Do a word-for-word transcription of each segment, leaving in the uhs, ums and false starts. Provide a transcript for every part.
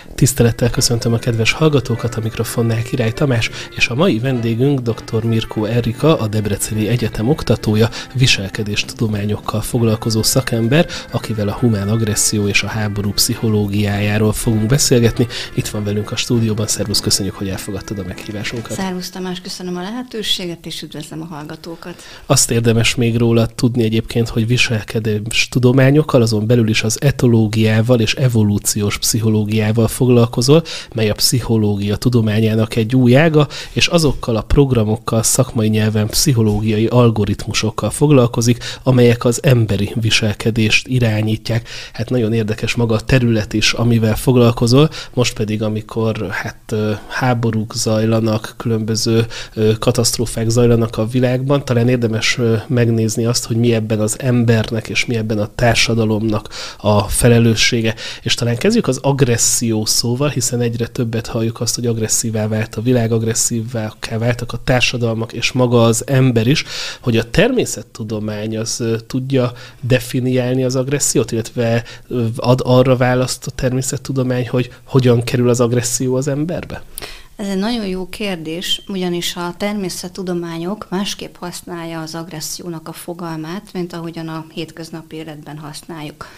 Tisztelettel köszöntöm a kedves hallgatókat, a mikrofonnál Király Tamás, és a mai vendégünk dr. Mirkó Erika, a Debreceni Egyetem oktatója, viselkedéstudományokkal foglalkozó szakember, akivel a humán agresszió és a háború pszichológiájáról fogunk beszélgetni. Itt van velünk a stúdióban. Szervusz, köszönjük, hogy elfogadtad a meghívásunkat. Szervusz Tamás, köszönöm a lehetőséget, és üdvözlöm a hallgatókat. Azt érdemes még róla tudni egyébként, hogy viselkedéstudományokkal, azon belül is az etológiával és evolúciós pszichológiával foglalkozol, mely a pszichológia tudományának egy új ága, és azokkal a programokkal, szakmai nyelven pszichológiai algoritmusokkal foglalkozik, amelyek az emberi viselkedést irányítják. Hát nagyon érdekes maga a terület is, amivel foglalkozol. Most pedig, amikor hát háborúk zajlanak, különböző katasztrófák zajlanak a világban, talán érdemes megnézni azt, hogy mi ebben az embernek és mi ebben a társadalomnak a felelőssége. És talán kezdjük az agresszió szóval, hiszen egyre többet halljuk azt, hogy agresszívá vált a világ, agresszívá váltak a társadalmak, és maga az ember is, hogy a természettudomány az tudja definiálni az agressziót, illetve ad arra választ a természettudomány, hogy hogyan kerül az agresszió az emberbe? Ez egy nagyon jó kérdés, ugyanis a természettudományok másképp használja az agressziónak a fogalmát, mint ahogyan a hétköznapi életben használjuk.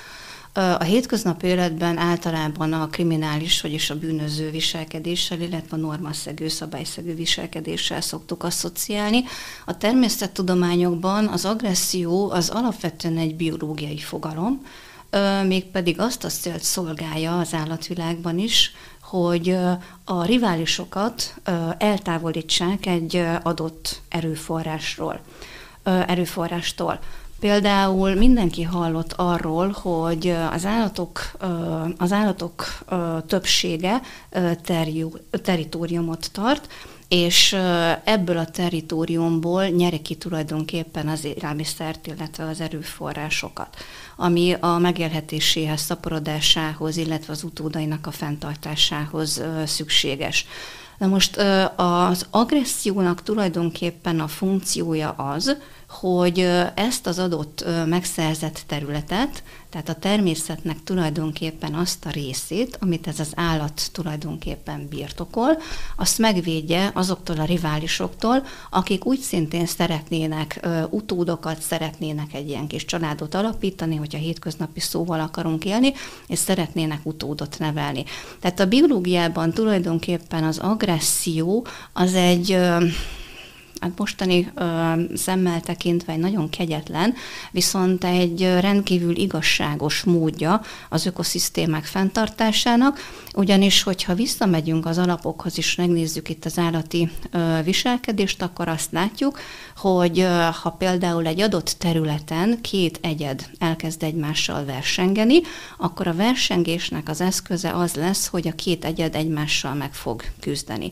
A hétköznapi életben általában a kriminális, vagyis a bűnöző viselkedéssel, illetve a normaszegő, szabályszegő viselkedéssel szoktuk asszociálni. A természettudományokban az agresszió az alapvetően egy biológiai fogalom, mégpedig azt a célt szolgálja az állatvilágban is, hogy a riválisokat eltávolítsák egy adott erőforrásról, erőforrástól. Például mindenki hallott arról, hogy az állatok, az állatok többsége territóriumot tart, és ebből a territóriumból nyeri ki tulajdonképpen az élelmiszert, illetve az erőforrásokat, ami a megélhetéséhez, szaporodásához, illetve az utódainak a fenntartásához szükséges. Na most az agressziónak tulajdonképpen a funkciója az, hogy ezt az adott megszerzett területet, tehát a természetnek tulajdonképpen azt a részét, amit ez az állat tulajdonképpen birtokol, azt megvédje azoktól a riválisoktól, akik úgy szintén szeretnének utódokat, szeretnének egy ilyen kis családot alapítani, hogyha hétköznapi szóval akarunk élni, és szeretnének utódot nevelni. Tehát a biológiában tulajdonképpen az agresszió az egy... Hát mostani ö, szemmel tekintve egy nagyon kegyetlen, viszont egy rendkívül igazságos módja az ökoszisztémák fenntartásának, ugyanis, hogyha visszamegyünk az alapokhoz és megnézzük itt az állati ö, viselkedést, akkor azt látjuk, hogy ö, ha például egy adott területen két egyed elkezd egymással versengeni, akkor a versengésnek az eszköze az lesz, hogy a két egyed egymással meg fog küzdeni.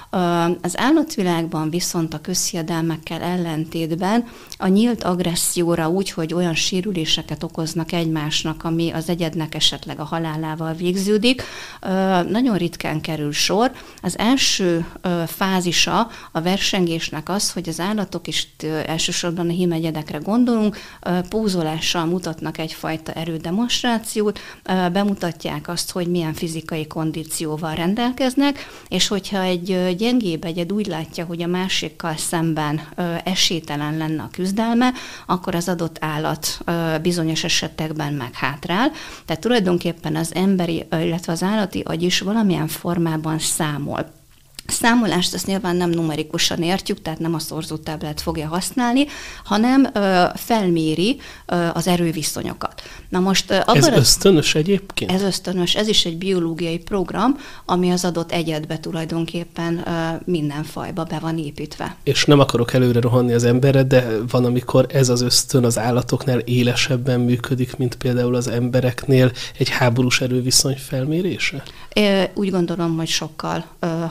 Az állatvilágban viszont a közhiedelmekkel ellentétben a nyílt agresszióra úgy, hogy olyan sérüléseket okoznak egymásnak, ami az egyednek esetleg a halálával végződik, nagyon ritkán kerül sor. Az első fázisa a versengésnek az, hogy az állatok is, elsősorban a hímegyedekre gondolunk, pózolással mutatnak egyfajta erődemonstrációt, bemutatják azt, hogy milyen fizikai kondícióval rendelkeznek, és hogyha egy gyengébb egyed úgy látja, hogy a másikkal szemben ö, esélytelen lenne a küzdelme, akkor az adott állat ö, bizonyos esetekben meghátrál. Tehát tulajdonképpen az emberi, illetve az állati agy is valamilyen formában számol. Számolást ezt nyilván nem numerikusan értjük, tehát nem a szorzótáblát fogja használni, hanem ö, felméri ö, az erőviszonyokat. Na most, ö, ez ösztönös egyébként? Ez ösztönös, ez is egy biológiai program, ami az adott egyedbe tulajdonképpen ö, minden fajba be van építve. És nem akarok előre rohanni az emberre, de van, amikor ez az ösztön az állatoknál élesebben működik, mint például az embereknél egy háborús erőviszony felmérése? É, úgy gondolom, hogy sokkal ö, hatékonyabb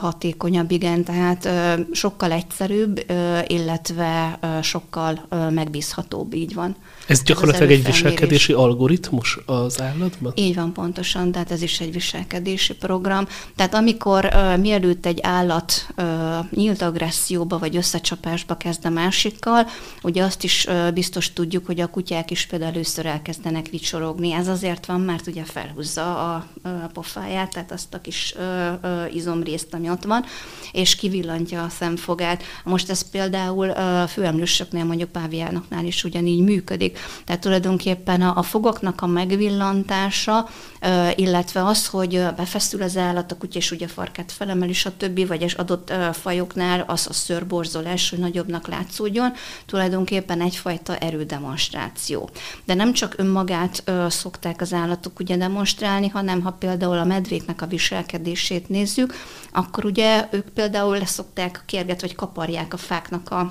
hatékonyabb, igen, tehát sokkal egyszerűbb, illetve sokkal megbízhatóbb, így van. Ez gyakorlatilag egy viselkedési algoritmus az állatban? Így van, pontosan, tehát ez is egy viselkedési program. Tehát amikor uh, mielőtt egy állat uh, nyílt agresszióba vagy összecsapásba kezd a másikkal, ugye azt is uh, biztos tudjuk, hogy a kutyák is például először elkezdenek vicsorogni. Ez azért van, mert ugye felhúzza a, a pofáját, tehát azt a kis uh, uh, izomrészt, ami ott van, és kivillantja a szemfogát. Most ez például uh, főemlősöknél, mondjuk páviánoknál is ugyanígy működik. Tehát tulajdonképpen a, a fogaknak a megvillantása, illetve az, hogy befeszül az állat, a kutya és ugye a farkát felemeli, stb., vagy és adott fajoknál az a szőrborzolás, hogy nagyobbnak látszódjon, tulajdonképpen egyfajta erődemonstráció. De nem csak önmagát szokták az állatok ugye demonstrálni, hanem ha például a medvéknek a viselkedését nézzük, akkor ugye ők például leszokták a kérget, vagy kaparják a fáknak a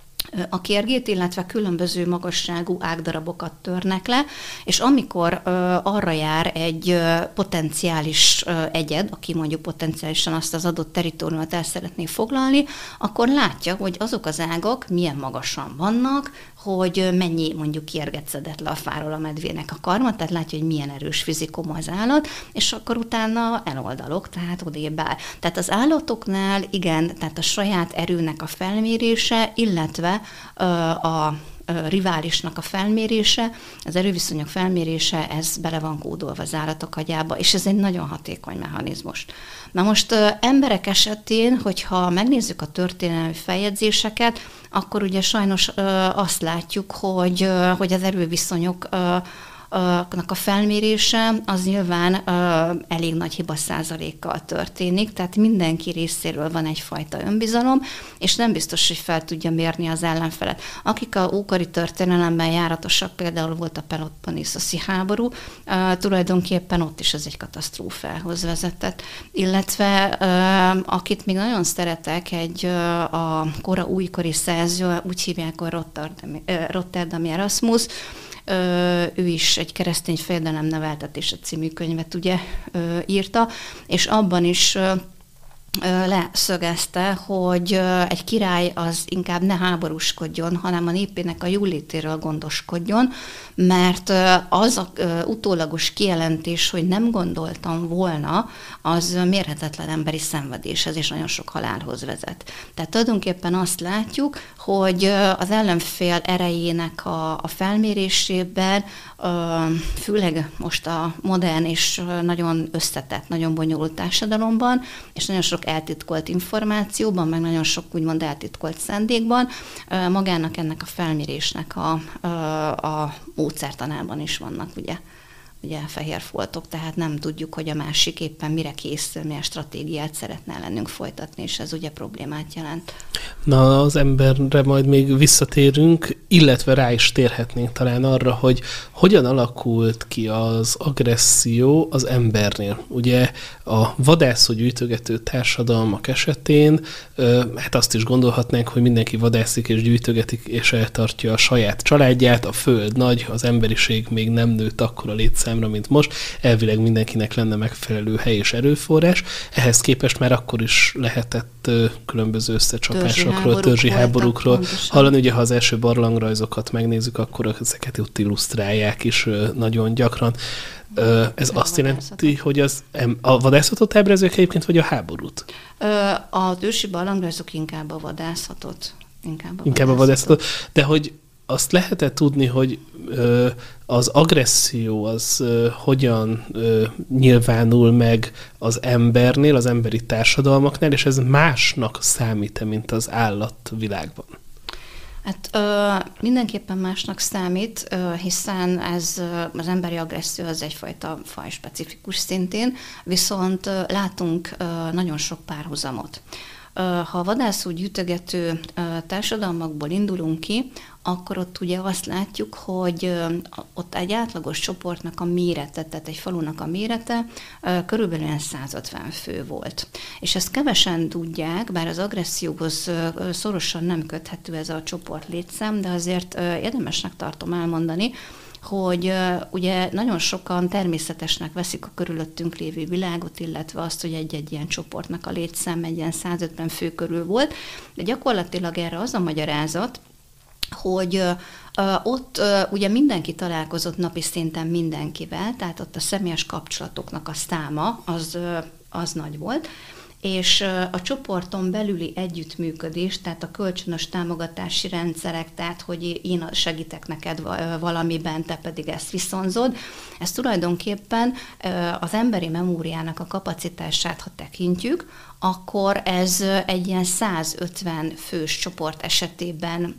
a kérgét, illetve különböző magasságú ágdarabokat törnek le, és amikor ö, arra jár egy ö, potenciális ö, egyed, aki mondjuk potenciálisan azt az adott territóriumot el szeretné foglalni, akkor látja, hogy azok az ágak milyen magasan vannak, hogy mennyi mondjuk kérget szedett le a fáról a medvének a karma, tehát látja, hogy milyen erős fizikum az állat, és akkor utána eloldalok, tehát odébb áll. Tehát az állatoknál igen, tehát a saját erőnek a felmérése, illetve ö, a riválisnak a felmérése, az erőviszonyok felmérése, ez bele van kódolva az állatok agyába, és ez egy nagyon hatékony mechanizmus. Na most ö, emberek esetén, hogyha megnézzük a történelmi feljegyzéseket, akkor ugye sajnos ö, azt látjuk, hogy, ö, hogy az erőviszonyok ö, a felmérése az nyilván uh, elég nagy hiba százalékkal történik, tehát mindenki részéről van egyfajta önbizalom, és nem biztos, hogy fel tudja mérni az ellenfelet. Akik a ókori történelemben járatosak, például volt a Peloponnészoszi háború, uh, tulajdonképpen ott is ez egy katasztrófához vezetett. Illetve uh, akit még nagyon szeretek, egy uh, a kora újkori szerző, úgy hívják, hogy Rotterdami, uh, Rotterdami Erasmus, ő is egy keresztény fejedelem neveltetése című könyvet ugye írta, és abban is leszögezte, hogy egy király az inkább ne háborúskodjon, hanem a népének a jólétéről gondoskodjon, mert az a utólagos kijelentés, hogy nem gondoltam volna, az mérhetetlen emberi szenvedéshez és nagyon sok halálhoz vezet. Tehát tulajdonképpen azt látjuk, hogy az ellenfél erejének a, a felmérésében, főleg most a modern és nagyon összetett, nagyon bonyolult társadalomban, és nagyon sok eltitkolt információban, meg nagyon sok úgymond eltitkolt szándékban, magának ennek a felmérésnek a, a, a módszertanában is vannak, ugye, ugye fehér foltok, tehát nem tudjuk, hogy a másik éppen mire készül, milyen stratégiát szeretne ellenünk folytatni, és ez ugye problémát jelent. Na, az emberre majd még visszatérünk, illetve rá is térhetnénk talán arra, hogy hogyan alakult ki az agresszió az embernél. Ugye a vadászó-gyűjtögető társadalmak esetén, hát azt is gondolhatnánk, hogy mindenki vadászik és gyűjtögetik, és eltartja a saját családját, a föld nagy, az emberiség még nem nőtt akkora létszámra, mint most, elvileg mindenkinek lenne megfelelő hely és erőforrás. Ehhez képest már akkor is lehetett különböző összecsapásokról, törzsi háborúkról hallani. Ugye, ha az első barlangrajzokat megnézzük, akkor ezeket ott illusztrálják is nagyon gyakran. Ez azt jelenti, hogy az, a vadászatot ábrázolják egyébként, vagy a háborút? A ősi barlangrajzok inkább a vadászatot. Inkább a inkább vadászatot. A vadászatot. De hogy azt lehet-e tudni, hogy az agresszió az hogyan nyilvánul meg az embernél, az emberi társadalmaknál, és ez másnak számít-e, mint az állatvilágban? Hát ö, mindenképpen másnak számít, ö, hiszen ez ö, az emberi agresszió az egyfajta fajspecifikus szintén, viszont ö, látunk ö, nagyon sok párhuzamot. Ö, ha a vadászó gyűjtögető ö, társadalmakból indulunk ki, akkor ott ugye azt látjuk, hogy ott egy átlagos csoportnak a mérete, tehát egy falunak a mérete körülbelül száz ötven fő volt. És ezt kevesen tudják, bár az agresszióhoz szorosan nem köthető ez a csoport létszám, de azért érdemesnek tartom elmondani, hogy ugye nagyon sokan természetesnek veszik a körülöttünk lévő világot, illetve azt, hogy egy-egy ilyen csoportnak a létszám egy ilyen száz ötven fő körül volt, de gyakorlatilag erre az a magyarázat, hogy uh, ott uh, ugye mindenki találkozott napi szinten mindenkivel, tehát ott a személyes kapcsolatoknak a száma az, uh, az nagy volt, és a csoporton belüli együttműködés, tehát a kölcsönös támogatási rendszerek, tehát hogy én segítek neked valamiben, te pedig ezt viszonzod, ez tulajdonképpen az emberi memóriának a kapacitását, ha tekintjük, akkor ez egy ilyen száz ötven fős csoport esetében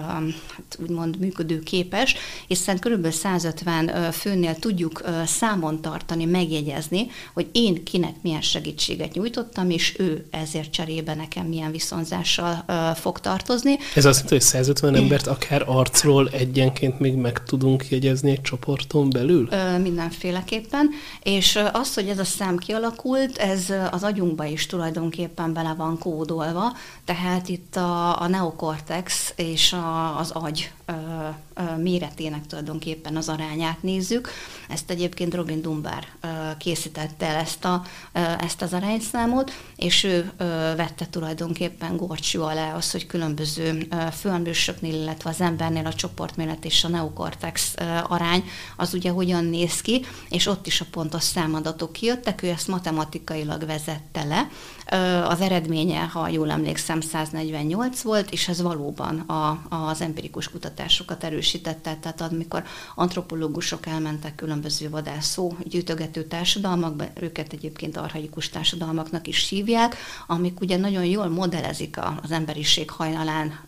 hát úgymond működőképes, hiszen kb. száz ötven főnél tudjuk számon tartani, megjegyezni, hogy én kinek milyen segítséget nyújtottam, és ő ezért cserébe nekem milyen viszonzással fog tartozni. Ez azt jelenti, hogy száz ötven embert akár arcról egyenként még meg tudunk jegyezni egy csoporton belül? Mindenféleképpen, és az, hogy ez a szám kialakult, ez az agyunkba is tulajdonképpen bele van kódolva, tehát itt a, a neokortex és a, az agy ö, ö, méretének tulajdonképpen az arányát nézzük. Ezt egyébként Robin Dunbar ö, készítette el ezt, a, ö, ezt az arányszámot, és ő ö, vette tulajdonképpen górcső alá az, hogy különböző főemlősöknél, illetve az embernél a csoportméret és a neokortex ö, arány az ugye hogyan néz ki, és ott is a pontos számadatok kijöttek, ő ezt matematikailag vezette le. Az eredménye, ha jól emlékszem, száznegyvennyolc volt, és ez valóban a, az empirikus kutatásokat erősítette, tehát amikor antropológusok elmentek különböző vadászó gyűjtögető társadalmakba, őket egyébként archaikus társadalmaknak is hívják, amik ugye nagyon jól modellezik az emberiség hajnalán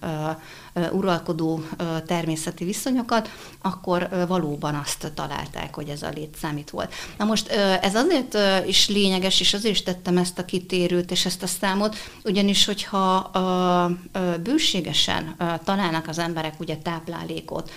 uralkodó természeti viszonyokat, akkor valóban azt találták, hogy ez a létszám itt volt. Na most ez azért is lényeges, és azért is tettem ezt a kitérőt és ezt a számot, ugyanis, hogyha bőségesen találnak az emberek ugye táplálékot,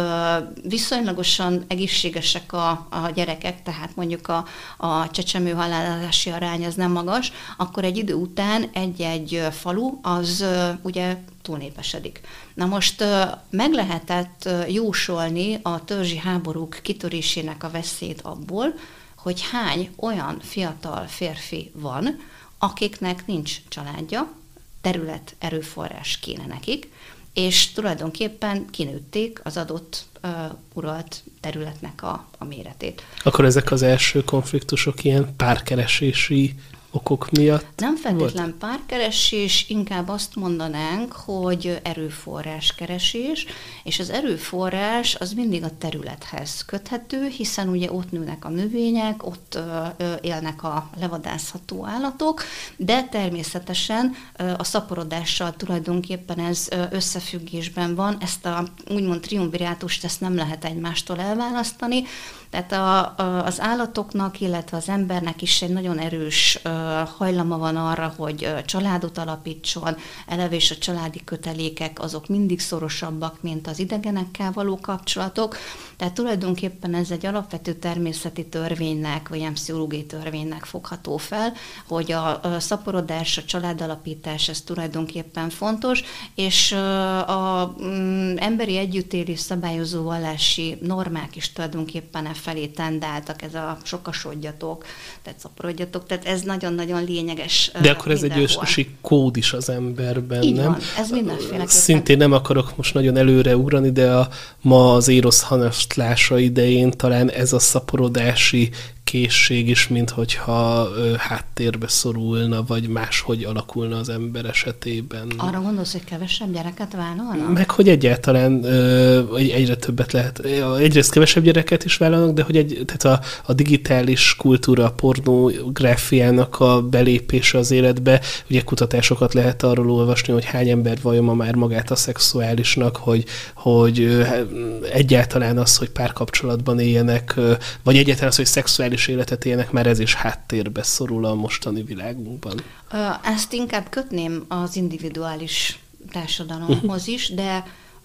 viszonylagosan egészségesek a, a gyerekek, tehát mondjuk a, a csecsemő halálozási arány az nem magas, akkor egy idő után egy-egy falu az ugye túlnépesedik. Na most meg lehetett jósolni a törzsi háborúk kitörésének a veszélyt abból, hogy hány olyan fiatal férfi van, akiknek nincs családja, terület, erőforrás kéne nekik, és tulajdonképpen kinőtték az adott uh, uralt területnek a, a méretét. Akkor ezek az első konfliktusok ilyen párkeresési okok miatt? Nem feltétlen párkeresés, inkább azt mondanánk, hogy erőforráskeresés, és az erőforrás az mindig a területhez köthető, hiszen ugye ott nőnek a növények, ott élnek a levadászható állatok, de természetesen a szaporodással tulajdonképpen ez összefüggésben van, ezt a úgymond triumvirátust ezt nem lehet egymástól elválasztani, tehát a, a, az állatoknak, illetve az embernek is egy nagyon erős uh, hajlama van arra, hogy uh, családot alapítson, eleve és a családi kötelékek azok mindig szorosabbak, mint az idegenekkel való kapcsolatok. Tehát tulajdonképpen ez egy alapvető természeti törvénynek, vagy ilyen pszichológiai törvénynek fogható fel, hogy a, a szaporodás, a családalapítás, ez tulajdonképpen fontos, és uh, a um, emberi együttélés szabályozó vallási normák is tulajdonképpen e felé tendáltak, ez a sokasodjatok, tehát szaporodjatok, tehát ez nagyon-nagyon lényeges. De akkor ez mindenhol. Egy ősi kód is az emberben, így nem? Van, ez mindenféleképpen. Szintén nem akarok most nagyon előre ugrani, de a, ma az Érosz hanastlása idején talán ez a szaporodási készség is, minthogyha ö, háttérbe szorulna, vagy máshogy alakulna az ember esetében. Arra gondolsz, hogy kevesebb gyereket vállalnak? Meg, hogy egyáltalán ö, egyre többet lehet. Egyrészt kevesebb gyereket is vállalnak, de hogy egy, tehát a, a digitális kultúra, a pornográfiának a belépése az életbe, ugye kutatásokat lehet arról olvasni, hogy hány ember vallja ma már magát a szexuálisnak, hogy, hogy ö, egyáltalán az, hogy párkapcsolatban éljenek, ö, vagy egyáltalán az, hogy szexuális életet élnek, mert ez is háttérbe szorul a mostani világunkban. Ezt inkább kötném az individuális társadalomhoz is, de...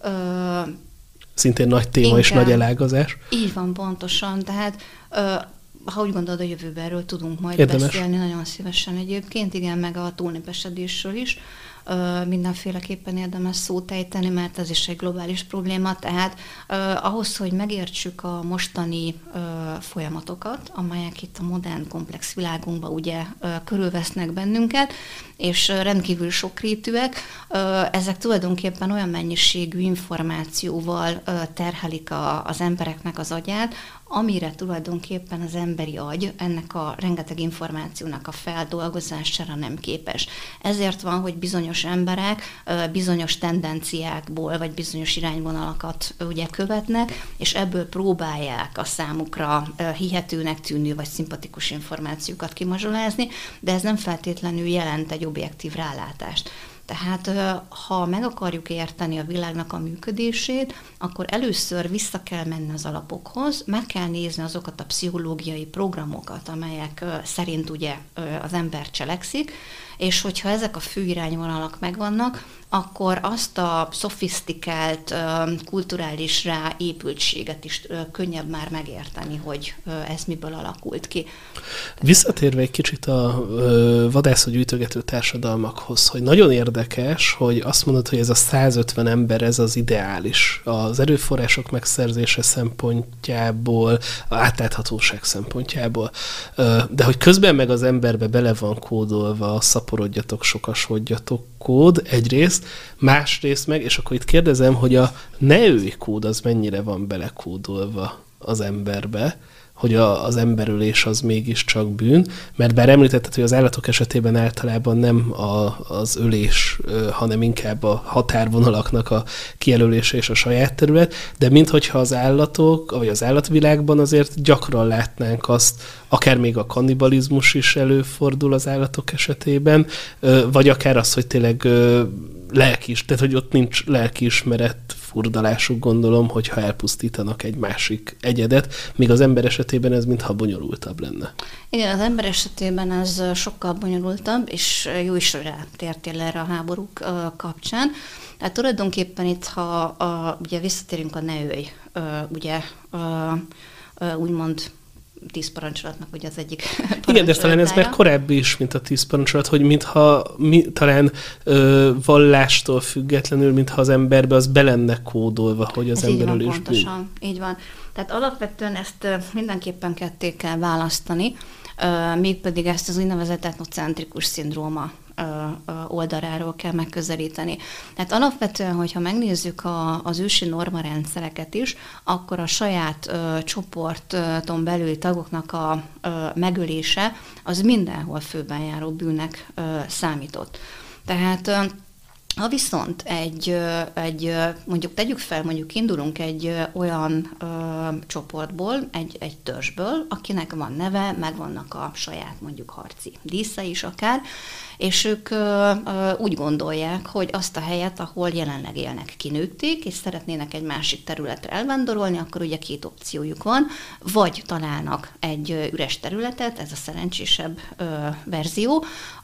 Ö, szintén nagy téma inkább, és nagy elágazás. Így van, pontosan. Tehát ö, ha úgy gondolod, a jövőben erről tudunk majd Érdemes. beszélni, nagyon szívesen egyébként, igen, meg a túlnépesedésről is. mindenféleképpen érdemes szót ejteni, mert ez is egy globális probléma, tehát ahhoz, hogy megértsük a mostani folyamatokat, amelyek itt a modern, komplex világunkban ugye körülvesznek bennünket, és rendkívül sokrétűek, ezek tulajdonképpen olyan mennyiségű információval terhelik a, az embereknek az agyát, amire tulajdonképpen az emberi agy ennek a rengeteg információnak a feldolgozására nem képes. Ezért van, hogy bizonyos emberek bizonyos tendenciákból, vagy bizonyos irányvonalakat ugye követnek, és ebből próbálják a számukra hihetőnek tűnő, vagy szimpatikus információkat kimazsolázni, de ez nem feltétlenül jelent egy objektív rálátást. Tehát ha meg akarjuk érteni a világnak a működését, akkor először vissza kell menni az alapokhoz, meg kell nézni azokat a pszichológiai programokat, amelyek szerint ugye az ember cselekszik, és hogyha ezek a fő irányvonalak megvannak, akkor azt a szofisztikált, kulturális ráépültséget is könnyebb már megérteni, hogy ez miből alakult ki. Visszatérve egy kicsit a vadászgyűjtögető társadalmakhoz, hogy nagyon érdekes, hogy azt mondod, hogy ez a százötven ember, ez az ideális. Az erőforrások megszerzése szempontjából, a átláthatóság szempontjából. De hogy közben meg az emberbe bele van kódolva a szaporodjatok, sokasodjatok kód egyrészt, másrészt meg, és akkor itt kérdezem, hogy a neői kód az mennyire van belekódolva az emberbe, hogy a, az emberölés az mégiscsak bűn, mert bár említetted, hogy az állatok esetében általában nem a, az ölés, hanem inkább a határvonalaknak a kijelölése és a saját terület, de minthogyha az állatok, vagy az állatvilágban azért gyakran látnánk azt, akár még a kannibalizmus is előfordul az állatok esetében, vagy akár az, hogy tényleg lelkiis, tehát hogy ott nincs lelkiismeret furdalásuk, gondolom, hogyha elpusztítanak egy másik egyedet, míg az ember esetében ez mintha bonyolultabb lenne. Igen, az ember esetében ez sokkal bonyolultabb, és jó is, hogy rátértél erre a háborúk kapcsán. Tehát tulajdonképpen itt, ha a, ugye visszatérünk a neői, ugye úgymond tíz parancsolatnak, ugye az egyik igen, de talán ez már korábbi is, mint a tíz parancsolat, hogy mintha mi, talán ö, vallástól függetlenül, mintha az emberbe az be lenne kódolva, hogy az emberölés bűn. Pontosan, így van. Tehát alapvetően ezt mindenképpen ketté kell választani, mégpedig ezt az úgynevezett etnocentrikus szindróma oldaláról kell megközelíteni. Tehát alapvetően, hogyha megnézzük a, az ősi normarendszereket is, akkor a saját ö, csoporton belüli tagoknak a ö, megölése az mindenhol főben járó bűnnek ö, számított. Tehát ö, ha viszont egy, egy, mondjuk tegyük fel, mondjuk indulunk egy olyan ö, csoportból, egy, egy törzsből, akinek van neve, megvannak a saját mondjuk harci dísze is akár, és ők ö, ö, úgy gondolják, hogy azt a helyet, ahol jelenleg élnek, kinőtték, és szeretnének egy másik területre elvándorolni, akkor ugye két opciójuk van, vagy találnak egy ö, üres területet, ez a szerencsésebb ö, verzió.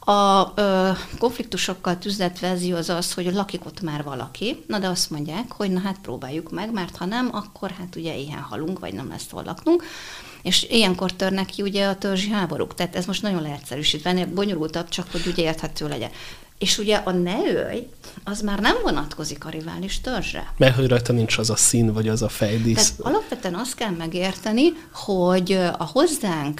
A ö, konfliktusokkal tüzelt verzió az az, hogy lakik ott már valaki, na de azt mondják, hogy na hát próbáljuk meg, mert ha nem, akkor hát ugye éhen halunk, vagy nem lesz hol laknunk. És ilyenkor törnek ki ugye a törzsi háborúk. Tehát ez most nagyon leegyszerűsítve, bonyolultabb, csak hogy ugye érthető legyen. És ugye a neőj, az már nem vonatkozik a rivális törzsre. Mert hogy rajta nincs az a szín, vagy az a fejdísz. Tehát alapvetően azt kell megérteni, hogy a hozzánk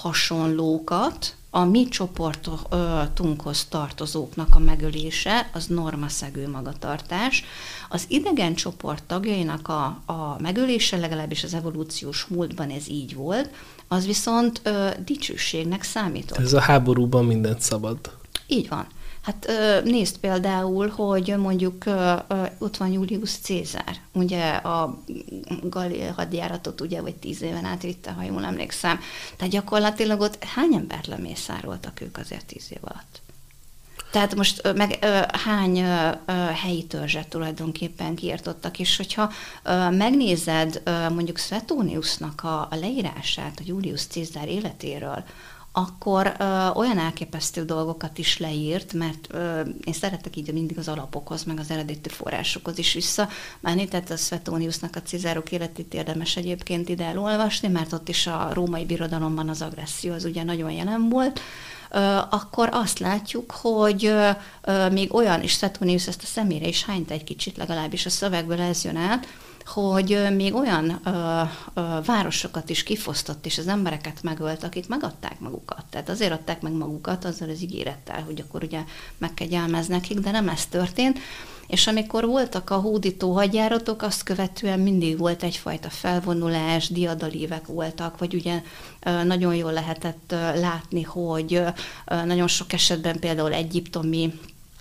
hasonlókat, a mi csoportunkhoz tartozóknak a megölése az normaszegő magatartás. Az idegen csoport tagjainak a, a megölése, legalábbis az evolúciós múltban ez így volt, az viszont ö, dicsőségnek számított. Ez a háborúban mindent szabad. Így van. Hát nézd például, hogy mondjuk ott van Julius Cézár, ugye a galli hadjáratot ugye, vagy tíz éven átvitte, ha jól emlékszem. Tehát gyakorlatilag ott hány embert lemészároltak ők azért tíz év alatt? Tehát most meg ö, hány ö, helyi törzset tulajdonképpen kiirtottak, és hogyha ö, megnézed ö, mondjuk Suetoniusnak a, a leírását a Julius Cézár életéről, akkor ö, olyan elképesztő dolgokat is leírt, mert ö, én szeretek így mindig az alapokhoz, meg az eredeti forrásokhoz is visszamenni, tehát a Suetoniusnak a Cézárok életét érdemes egyébként ide elolvasni, mert ott is a római birodalomban az agresszió az ugye nagyon jelen volt. akkor azt látjuk, hogy még olyan, és Suetonius ezt a szemére is hányta egy kicsit, legalábbis a szövegből ez jön át, hogy még olyan ö, ö, városokat is kifosztott, és az embereket megölt, akik megadták magukat. Tehát azért adták meg magukat azzal az ígérettel, hogy akkor ugye megkegyelmez nekik, de nem ez történt. És amikor voltak a hódító hadjáratok, azt követően mindig volt egyfajta felvonulás, diadalívek voltak, vagy ugye nagyon jól lehetett látni, hogy nagyon sok esetben például egyiptomi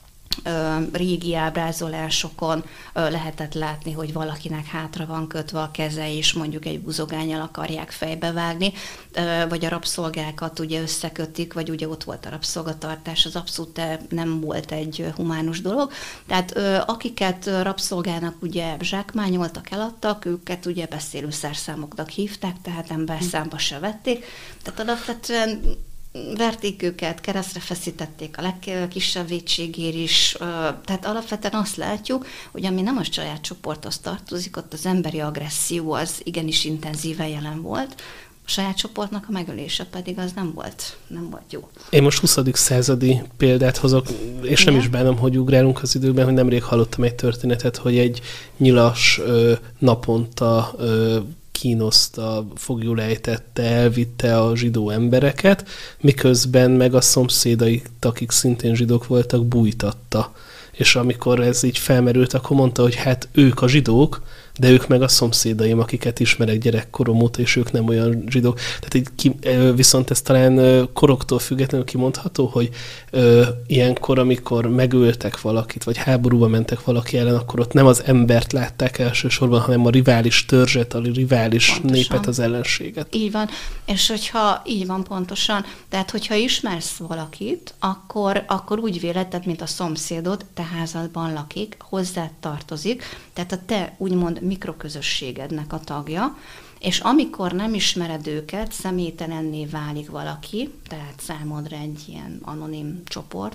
régi ábrázolásokon lehetett látni, hogy valakinek hátra van kötve a keze, és mondjuk egy buzogánnyal akarják fejbevágni, vagy a rabszolgákat ugye összekötik, vagy ugye ott volt a rabszolgatartás, az abszolút nem volt egy humánus dolog. Tehát akiket rabszolgának ugye zsákmányoltak, eladtak, őket ugye beszélő szerszámoknak hívták, tehát emberszámba se vették. Tehát alapvetően verték őket, keresztre feszítették a legkisebb vétségért is, tehát alapvetően azt látjuk, hogy ami nem a saját csoporthoz tartozik, ott az emberi agresszió az igenis intenzíven jelen volt, a saját csoportnak a megölése pedig az nem volt, nem volt jó. Én most huszadik századi példát hozok, és nem is bánom, hogy ugrálunk az időben, hogy nemrég hallottam egy történetet, hogy egy nyilas ö, naponta ö, kínoszta, foglyul ejtette, elvitte a zsidó embereket, miközben meg a szomszédait, akik szintén zsidók voltak, bújtatta. És amikor ez így felmerült, akkor mondta, hogy hát ők a zsidók, de ők meg a szomszédaim, akiket ismerek gyerekkorom óta, és ők nem olyan zsidók. Tehát így ki, viszont ez talán koroktól függetlenül kimondható, hogy ö, ilyenkor, amikor megöltek valakit, vagy háborúba mentek valaki ellen, akkor ott nem az embert látták elsősorban, hanem a rivális törzset, a rivális pontosan. Népet, az ellenséget. Így van, és hogyha így van pontosan, tehát hogyha ismersz valakit, akkor, akkor úgy véled, mint a szomszédod, te házadban lakik, hozzád tartozik, tehát a te úgymond mikroközösségednek a tagja, és amikor nem ismered őket, személytelenné válik valaki, tehát számodra egy ilyen anonim csoport,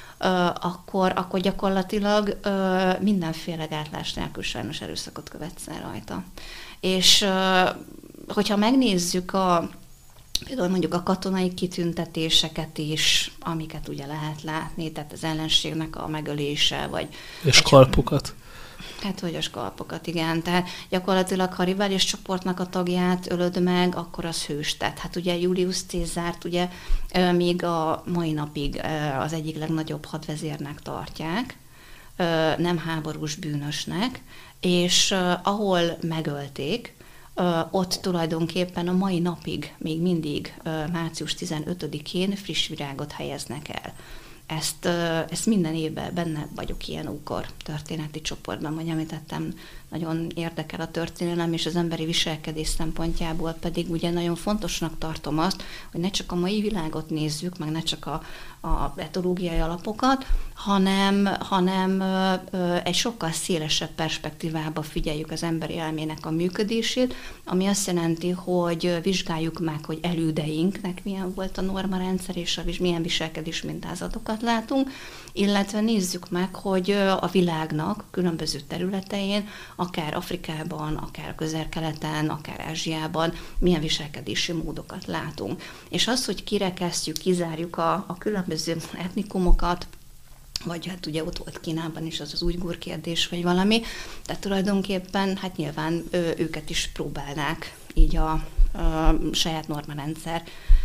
akkor, akkor gyakorlatilag mindenféle gátlás nélkül sajnos erőszakot követsz el rajta. És hogyha megnézzük a például mondjuk a katonai kitüntetéseket is, amiket ugye lehet látni, tehát az ellenségnek a megölése, vagy... És kalpokat. Hát, hogy a skalpokat, igen. Tehát gyakorlatilag, ha rivális csoportnak a tagját ölöd meg, akkor az hős. Tehát hát ugye Julius Cézárt ugye még a mai napig az egyik legnagyobb hadvezérnek tartják, nem háborús bűnösnek, és ahol megölték, ott tulajdonképpen a mai napig, még mindig március tizenötödikén friss virágot helyeznek el. Ezt, ezt minden évben benne vagyok ilyen úkor történeti csoportban, vagy említettem, nagyon érdekel a történelem, és az emberi viselkedés szempontjából pedig ugye nagyon fontosnak tartom azt, hogy ne csak a mai világot nézzük, meg ne csak a, a etológiai alapokat, hanem, hanem egy sokkal szélesebb perspektívába figyeljük az emberi elmének a működését, ami azt jelenti, hogy vizsgáljuk meg, hogy elődeinknek milyen volt a normarendszer, és milyen viselkedés mintázatokat látunk, illetve nézzük meg, hogy a világnak különböző területein, akár Afrikában, akár a Közel-Keleten, akár Ázsiában milyen viselkedési módokat látunk. És az, hogy kirekesztjük, kizárjuk a, a különböző etnikumokat, vagy hát ugye ott volt Kínában is az az ujgur kérdés, vagy valami, tehát tulajdonképpen hát nyilván ő, őket is próbálnák így a, a saját normarendszer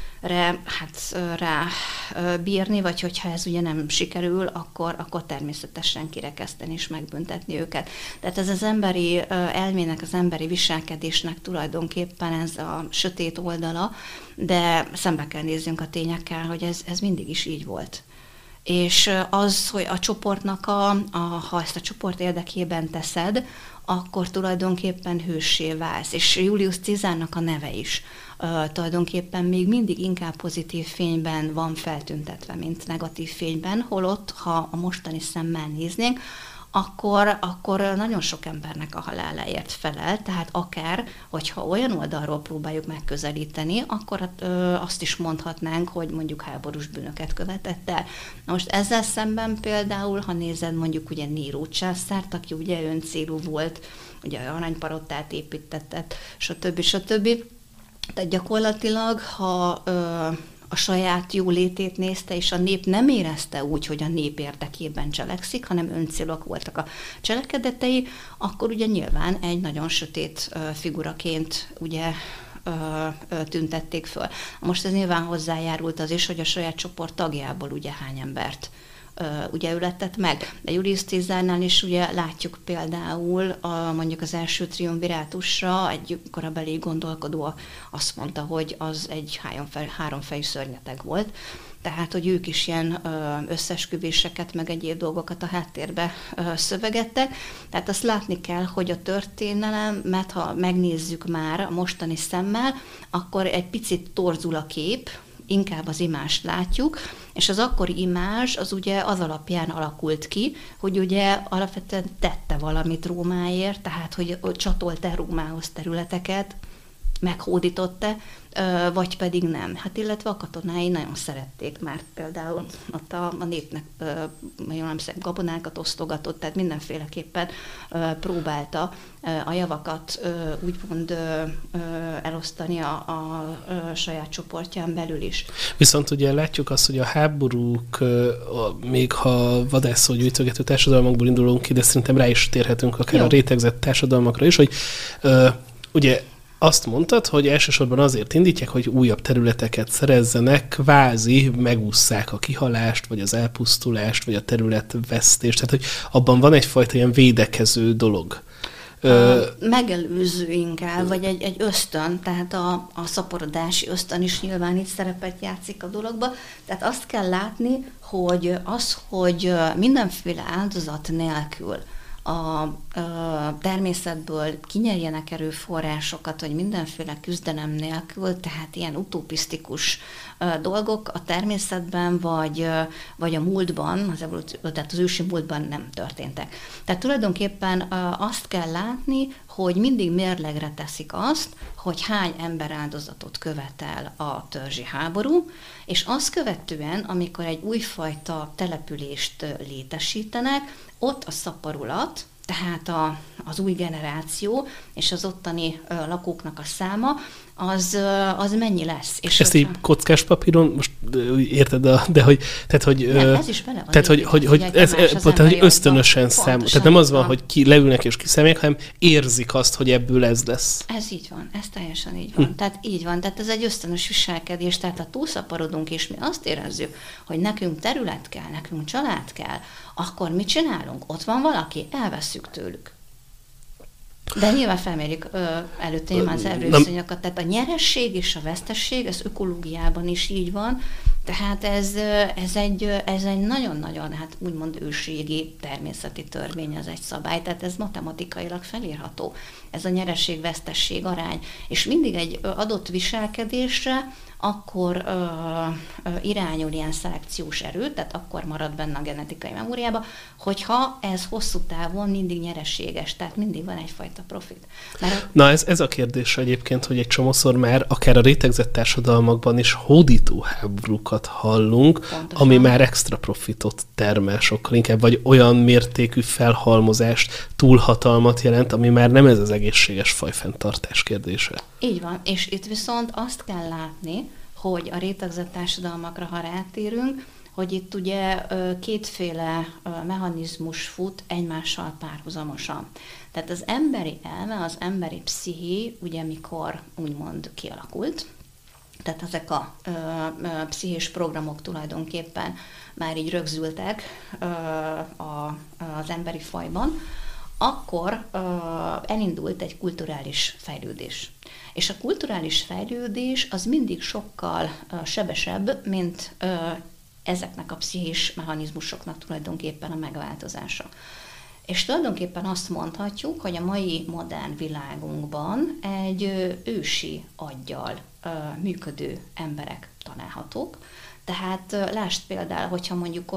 hát rá bírni, vagy hogyha ez ugye nem sikerül, akkor, akkor természetesen kirekeszteni és megbüntetni őket. Tehát ez az emberi elmének, az emberi viselkedésnek tulajdonképpen ez a sötét oldala, de szembe kell nézzünk a tényekkel, hogy ez, ez mindig is így volt. És az, hogy a csoportnak, a, a, ha ezt a csoport érdekében teszed, akkor tulajdonképpen hőssé válsz. És Julius Cézárnak a neve is uh, tulajdonképpen még mindig inkább pozitív fényben van feltüntetve, mint negatív fényben, holott, ha a mostani szemmel néznénk, akkor, akkor nagyon sok embernek a haláláért felel, tehát akár, hogyha olyan oldalról próbáljuk megközelíteni, akkor azt is mondhatnánk, hogy mondjuk háborús bűnöket követett el. Na most ezzel szemben például, ha nézed mondjuk ugye Néró császárt, aki ugye öncélú volt, ugye aranypalottát építetett, stb. stb. Tehát gyakorlatilag, ha a saját jólétét nézte, és a nép nem érezte úgy, hogy a nép érdekében cselekszik, hanem öncélok voltak a cselekedetei, akkor ugye nyilván egy nagyon sötét figuraként ugye tüntették föl. Most ez nyilván hozzájárult az is, hogy a saját csoport tagjából ugye hány embert ugye ületett meg. De Julius Caesarnál is ugye látjuk például a, mondjuk az első triumvirátusra egy korabeli gondolkodó azt mondta, hogy az egy háromfejű szörnyeteg volt. Tehát, hogy ők is ilyen összesküvéseket, meg egyéb dolgokat a háttérbe szövegettek. Tehát azt látni kell, hogy a történelem, mert ha megnézzük már a mostani szemmel, akkor egy picit torzul a kép, inkább az imást látjuk, és az akkori imázs az ugye az alapján alakult ki, hogy ugye alapvetően tette valamit Rómáért, tehát hogy csatolt-e Rómához területeket, meghódított-e, vagy pedig nem. Hát illetve a katonái nagyon szerették már például ott a, a népnek jól nem szép gabonákat osztogatott, tehát mindenféleképpen próbálta a javakat úgymond elosztani a, a saját csoportján belül is. Viszont ugye látjuk azt, hogy a háborúk, még ha vadászó gyűjtögető társadalmakból indulunk ki, de szerintem rá is térhetünk akár Jó. a rétegzett társadalmakra is, hogy ugye azt mondtad, hogy elsősorban azért indítják, hogy újabb területeket szerezzenek, kvázi megússzák a kihalást, vagy az elpusztulást, vagy a területvesztést. Tehát, hogy abban van egyfajta ilyen védekező dolog. A megelőző inkább, vagy egy, egy ösztön, tehát a, a szaporodási ösztön is nyilván itt szerepet játszik a dologba. Tehát azt kell látni, hogy az, hogy mindenféle áldozat nélkül a, a természetből kinyerjenek erőforrásokat, vagy mindenféle küzdelem nélkül, tehát ilyen utopisztikus dolgok a természetben, vagy, vagy a múltban, az evolúció, tehát az ősi múltban nem történtek. Tehát tulajdonképpen azt kell látni, hogy mindig mérlegre teszik azt, hogy hány ember áldozatot követel a törzsi háború, és azt követően, amikor egy újfajta települést létesítenek, ott a szaporulat, tehát a, az új generáció és az ottani ö, lakóknak a száma, az, ö, az mennyi lesz. És ezt így kockás papíron, most érted, de, de hogy... Tehát, hogy, nem, ez is bele van. Tehát, hogy, hogy, hogy, ez, tehát, hogy ösztönösen számol. Tehát nem az van, hogy ki leülnek és kiszámolják, hanem érzik azt, hogy ebből ez lesz. Ez így van, ez teljesen így van. Hm. Tehát így van, tehát ez egy ösztönös viselkedés, tehát ha túlszaporodunk, és mi azt érezzük, hogy nekünk terület kell, nekünk család kell, akkor mit csinálunk? Ott van valaki, elvesszük tőlük. De nyilván felmérjük ö, előtte nyilván az erőviszonyokat, tehát a nyeresség és a vesztesség, ez ökológiában is így van, tehát ez, ez, egy, ez egy nagyon-nagyon, hát úgymond ősrégi természeti törvény, az egy szabály, tehát ez matematikailag felírható, ez a nyeresség-vesztesség arány, és mindig egy adott viselkedésre akkor ö, ö, irányul ilyen szelekciós erő, tehát akkor marad benne a genetikai memóriába, hogyha ez hosszú távon mindig nyereséges, tehát mindig van egyfajta profit. Mert Na ez, ez a kérdés egyébként, hogy egy csomószor már akár a rétegzett társadalmakban is hódító háborúkat hallunk, Pontosan. ami már extra profitot termel sokkal inkább, vagy olyan mértékű felhalmozást, túlhatalmat jelent, ami már nem ez az egészséges fajfenntartás kérdése. Így van, és itt viszont azt kell látni, hogy a rétegzett társadalmakra, ha rátérünk, hogy itt ugye kétféle mechanizmus fut egymással párhuzamosan. Tehát az emberi elme, az emberi psziché, ugye mikor úgymond kialakult, tehát ezek a ö, ö, pszichés programok tulajdonképpen már így rögzültek ö, a, az emberi fajban, akkor ö, elindult egy kulturális fejlődés. És a kulturális fejlődés az mindig sokkal ö, sebesebb, mint ö, ezeknek a pszichés mechanizmusoknak tulajdonképpen a megváltozása. És tulajdonképpen azt mondhatjuk, hogy a mai modern világunkban egy ö, ősi aggyal ö, működő emberek találhatók. Tehát lásd például, hogyha mondjuk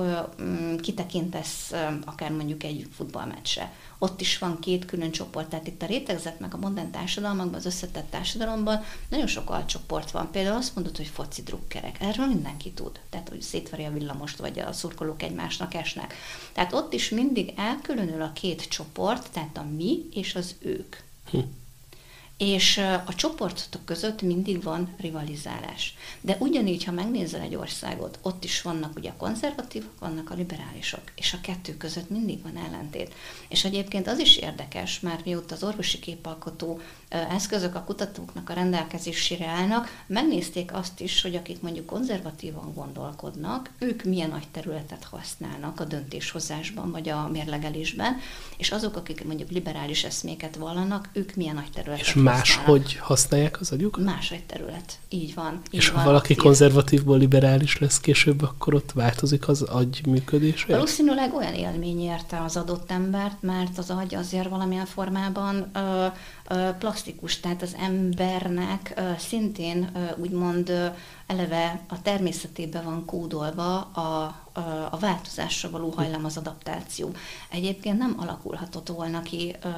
kitekintesz akár mondjuk egy futballmeccsre, ott is van két külön csoport, tehát itt a rétegzett meg a modern társadalmakban, az összetett társadalomban nagyon sok alcsoport van. Például azt mondod, hogy foci drukkerek, erről mindenki tud, tehát hogy szétverje a villamost, vagy a szurkolók egymásnak esnek. Tehát ott is mindig elkülönül a két csoport, tehát a mi és az ők. Hm. És a csoportok között mindig van rivalizálás. De ugyanígy, ha megnézel egy országot, ott is vannak ugye a konzervatívok, vannak a liberálisok, és a kettő között mindig van ellentét. És egyébként az is érdekes, mert mióta az orvosi képalkotó eszközök a kutatóknak a rendelkezésére állnak, megnézték azt is, hogy akik mondjuk konzervatívan gondolkodnak, ők milyen nagy területet használnak a döntéshozásban, vagy a mérlegelésben, és azok, akik mondjuk liberális eszméket vallanak, ők milyen nagy területet és használnak. máshogy használják az agyukat? Más egy terület. Így van. Így és van, ha valaki aktív. konzervatívból liberális lesz később, akkor ott változik az agy működése? Valószínűleg olyan élmény érte az adott embert, mert az agy azért valamilyen formában ö, ö, plastikus, tehát az embernek ö, szintén ö, úgymond ö, eleve a természetében van kódolva a, a, a változásra való hajlam, az adaptáció. Egyébként nem alakulhatott volna ki ö,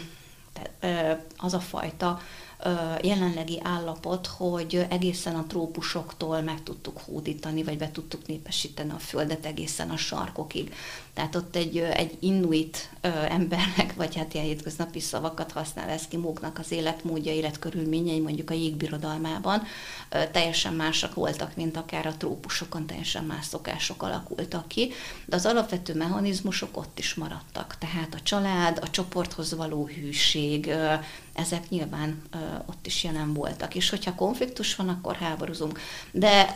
te, ö, az a fajta jelenlegi állapot, hogy egészen a trópusoktól meg tudtuk hódítani, vagy be tudtuk népesíteni a Földet egészen a sarkokig. Tehát ott egy, egy inuit embernek, vagy hát ilyen hétköznapi szavakat használ eszkimóknak az életmódja, életkörülményei mondjuk a jégbirodalmában teljesen másak voltak, mint akár a trópusokon, teljesen más szokások alakultak ki, de az alapvető mechanizmusok ott is maradtak. Tehát a család, a csoporthoz való hűség, ezek nyilván ott is jelen voltak. És hogyha konfliktus van, akkor háborúzunk. De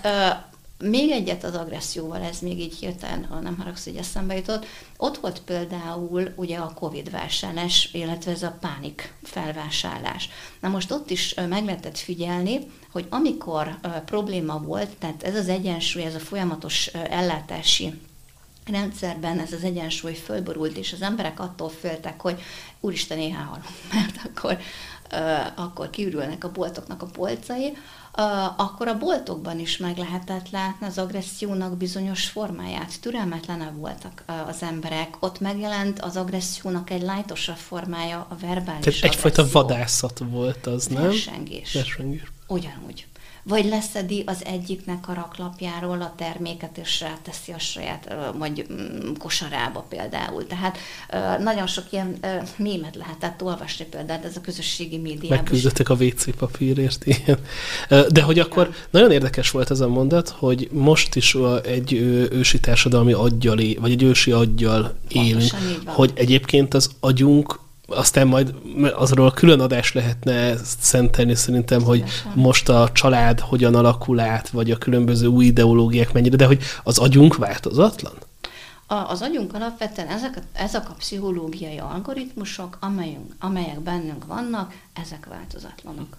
még egyet az agresszióval, ez még így hirtelen, ha nem haragsz, hogy eszembe jutott. Ott volt például ugye a Covid vásárlás, illetve ez a pánik felvásárlás. Na most ott is meg lehetett figyelni, hogy amikor uh, probléma volt, tehát ez az egyensúly, ez a folyamatos uh, ellátási rendszerben ez az egyensúly fölborult, és az emberek attól féltek, hogy úristen, éhen halom, mert akkor, uh, akkor kiürülnek a boltoknak a polcai, uh, akkor a boltokban is meg lehetett látni az agressziónak bizonyos formáját. Türelmetlenebb voltak uh, az emberek. Ott megjelent az agressziónak egy lájtosabb formája, a verbális Tehát egyfajta agresszió. vadászat volt az, nem? Versengés. Versengés. Ugyanúgy. Vagy leszedi az egyiknek a raklapjáról a terméket, és ráteszi a saját vagy kosarába például. Tehát nagyon sok ilyen mémet lehetett olvasni például, ez a közösségi médiában. Megküzdöttek a vé cé papírért, ilyen. De hogy akkor nagyon érdekes volt ez a mondat, hogy most is egy ősi társadalmi aggyal, vagy egy ősi aggyal élünk, hogy egyébként az agyunk, aztán majd azról külön adást lehetne szentelni szerintem, hogy most a család hogyan alakul át, vagy a különböző új ideológiák mennyire, de hogy az agyunk változatlan? A, az agyunk alapvetően ezek, ezek a pszichológiai algoritmusok, amelyünk, amelyek bennünk vannak, ezek változatlanok.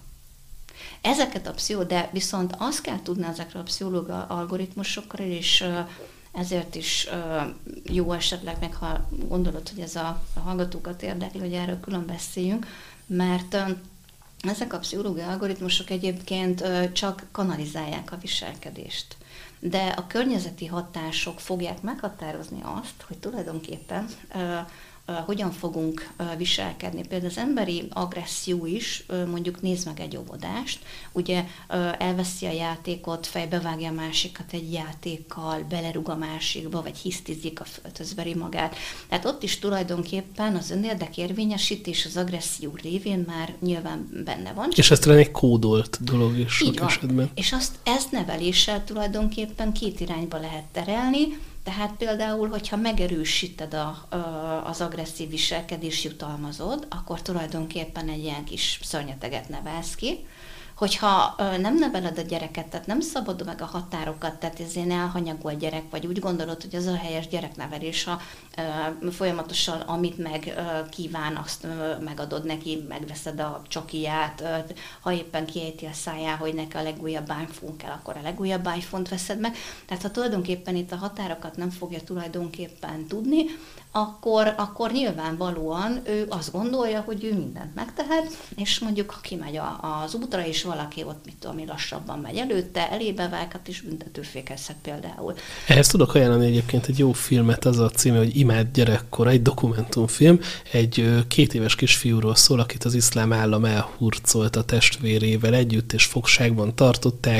Ezeket a pszichó, de viszont azt kell tudni ezekről a pszichológiai algoritmusokról, és ezért is uh, jó esetleg, meg ha gondolod, hogy ez a, a hallgatókat érdekli, hogy erről külön beszéljünk, mert uh, ezek a pszichológiai algoritmusok egyébként uh, csak kanalizálják a viselkedést. De a környezeti hatások fogják meghatározni azt, hogy tulajdonképpen uh, uh, hogyan fogunk uh, viselkedni. Például az emberi agresszió is, uh, mondjuk nézd meg egy óvodást, ugye uh, elveszi a játékot, fejbevágja a másikat egy játékkal, belerúg a másikba, vagy hisztizik, a földhöz veri magát. Tehát ott is tulajdonképpen az önérdekérvényesítés az agresszió révén már nyilván benne van. És ez talán egy kódolt dolog is sok így van. esetben. És azt ezt neveléssel tulajdonképpen két irányba lehet terelni. Tehát például, hogyha megerősíted a, az agresszív viselkedés, jutalmazod, akkor tulajdonképpen egy ilyen kis szörnyeteget nevelsz ki. Hogyha nem neveled a gyereket, tehát nem szabad meg a határokat, tehát ez ilyen elhanyagol gyerek, vagy úgy gondolod, hogy az a helyes gyereknevelés, ha folyamatosan, amit meg kíván, azt megadod neki, megveszed a csokiját, ha éppen kiejti a szájá, hogy neki a legújabb iPhone kell, akkor a legújabb iPhone-t veszed meg. Tehát ha tulajdonképpen itt a határokat nem fogja tulajdonképpen tudni, akkor, akkor nyilvánvalóan ő azt gondolja, hogy ő mindent megtehet, és mondjuk ha kimegy a, az útra, és valaki ott, mit tudom, lassabban megy előtte, elébe vághat, és büntetőfékezhet például. Ehhez tudok ajánlani egyébként egy jó filmet, az a címe, hogy Imád gyerekkora, egy dokumentumfilm, egy két éves kisfiúról szól, akit az iszlám állam elhurcolt a testvérével együtt, és fogságban tartották,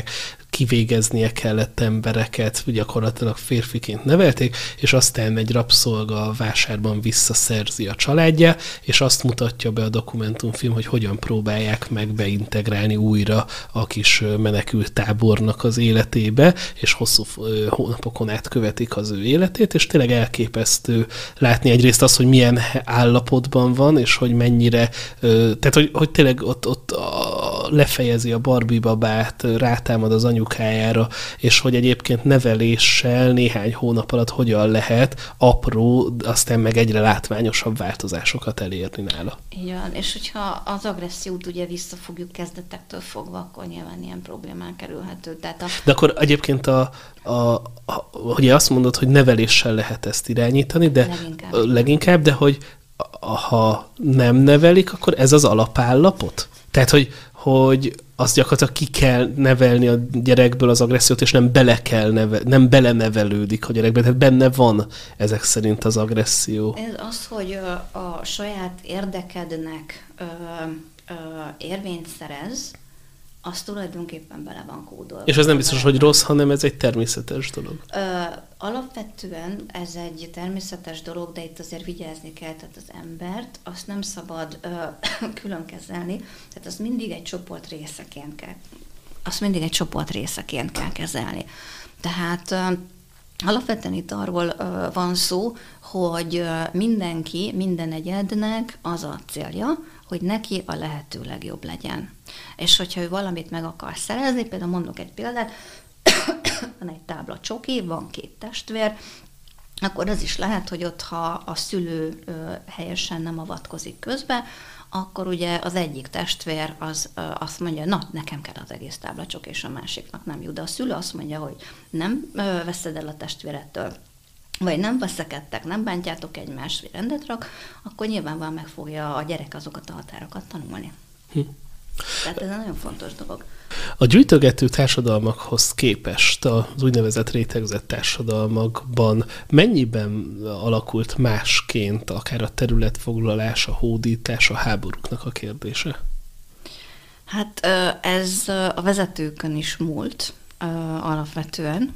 kivégeznie kellett embereket, gyakorlatilag férfiként nevelték, és aztán egy rabszolga a vásárban visszaszerzi a családja, és azt mutatja be a dokumentumfilm, hogy hogyan próbálják meg beintegrálni újra a kis menekült tábornak az életébe, és hosszú hónapokon át követik az ő életét, és tényleg elképesztő látni egyrészt azt, hogy milyen állapotban van, és hogy mennyire, tehát hogy, hogy tényleg ott, ott lefejezi a Barbie babát, rátámad az anyukájára, és hogy egyébként neveléssel néhány hónap alatt hogyan lehet apró, aztán meg egyre látványosabb változásokat elérni nála. Így van, és hogyha az agressziót ugye visszafogjuk kezdetektől fogva, akkor nyilván ilyen problémán kerülhető. Tehát a... De akkor egyébként a, a, a, ugye azt mondod, hogy neveléssel lehet ezt irányítani, de leginkább, leginkább de hogy ha nem nevelik, akkor ez az alapállapot? Tehát, hogy, hogy azt gyakorlatilag ki kell nevelni a gyerekből az agressziót, és nem bele kell neve, nem belenevelődik a gyerekbe, tehát benne van ezek szerint az agresszió. Ez az, hogy a, a saját érdekednek ö, ö, érvényt szerez, az tulajdonképpen bele van kódolva. És ez nem biztos, hogy rossz, hanem ez egy természetes dolog. Ö, alapvetően ez egy természetes dolog, de itt azért vigyázni kell, tehát az embert azt nem szabad ö, külön kezelni, tehát azt mindig egy csoport részeként kell, azt mindig egy csoport részeként kell kezelni. Tehát ö, alapvetően itt arról ö, van szó, hogy ö, mindenki, minden egyednek az a célja, hogy neki a lehető legjobb legyen. És hogyha ő valamit meg akar szerezni, például mondok egy példát, van egy tábla csoki, van két testvér, akkor az is lehet, hogy ott, ha a szülő ö, helyesen nem avatkozik közbe, akkor ugye az egyik testvér az ö, azt mondja, na, nekem kell az egész tábla csoki, és a másiknak nem jut. De a szülő azt mondja, hogy nem ö, veszed el a testvérettől, vagy nem veszekedtek, nem bántjátok egymást, vagy rendet rak, akkor nyilvánvalóan meg fogja a gyerek azokat a határokat tanulni. Hm. Tehát ez egy nagyon fontos dolog. A gyűjtögető társadalmakhoz képest az úgynevezett rétegzett társadalmakban mennyiben alakult másként akár a területfoglalás, a hódítás, a háborúknak a kérdése? Hát ez a vezetőkön is múlt alapvetően.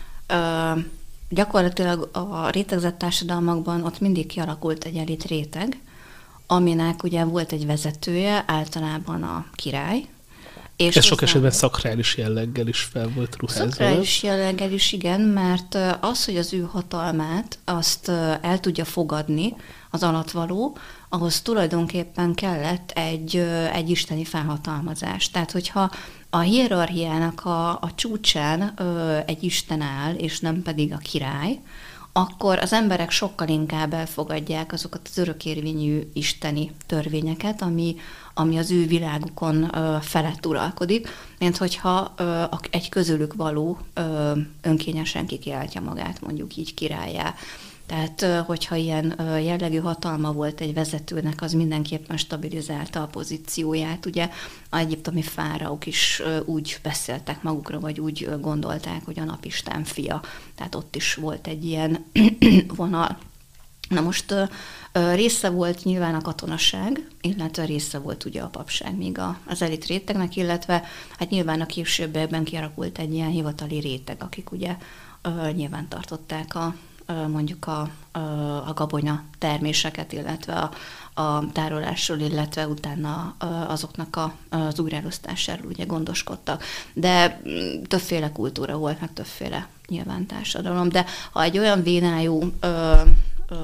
Gyakorlatilag a rétegzett társadalmakban ott mindig kialakult egy elit réteg, aminek ugye volt egy vezetője, általában a király. És ez sok esetben szakrális jelleggel is fel volt ruházva. Szakrális jelleggel is, igen, mert az, hogy az ő hatalmát azt el tudja fogadni az alatvaló, ahhoz tulajdonképpen kellett egy, egy isteni felhatalmazás. Tehát, hogyha a hierarchiának a, a csúcsán ö, egy isten áll, és nem pedig a király, akkor az emberek sokkal inkább elfogadják azokat az örökérvényű isteni törvényeket, ami, ami az ő világukon ö, felett uralkodik, mint hogyha ö, egy közülük való ö, önkényesen kikiáltja magát, mondjuk így királlyá. Tehát, hogyha ilyen jellegű hatalma volt egy vezetőnek, az mindenképpen stabilizálta a pozícióját. Ugye az egyiptomi fáraók is úgy beszéltek magukra, vagy úgy gondolták, hogy a napisten fia. Tehát ott is volt egy ilyen vonal. Na most része volt nyilván a katonaság, illetve része volt ugye a papság még az elit rétegnek, illetve hát nyilván a későbbiekben kialakult egy ilyen hivatali réteg, akik ugye nyilván tartották a mondjuk a, a gabonya terméseket, illetve a, a tárolásról, illetve utána azoknak a, az újraelosztásáról ugye gondoskodtak. De többféle kultúra volt, meg többféle nyilván társadalom. De ha egy olyan vénájú ö, ö,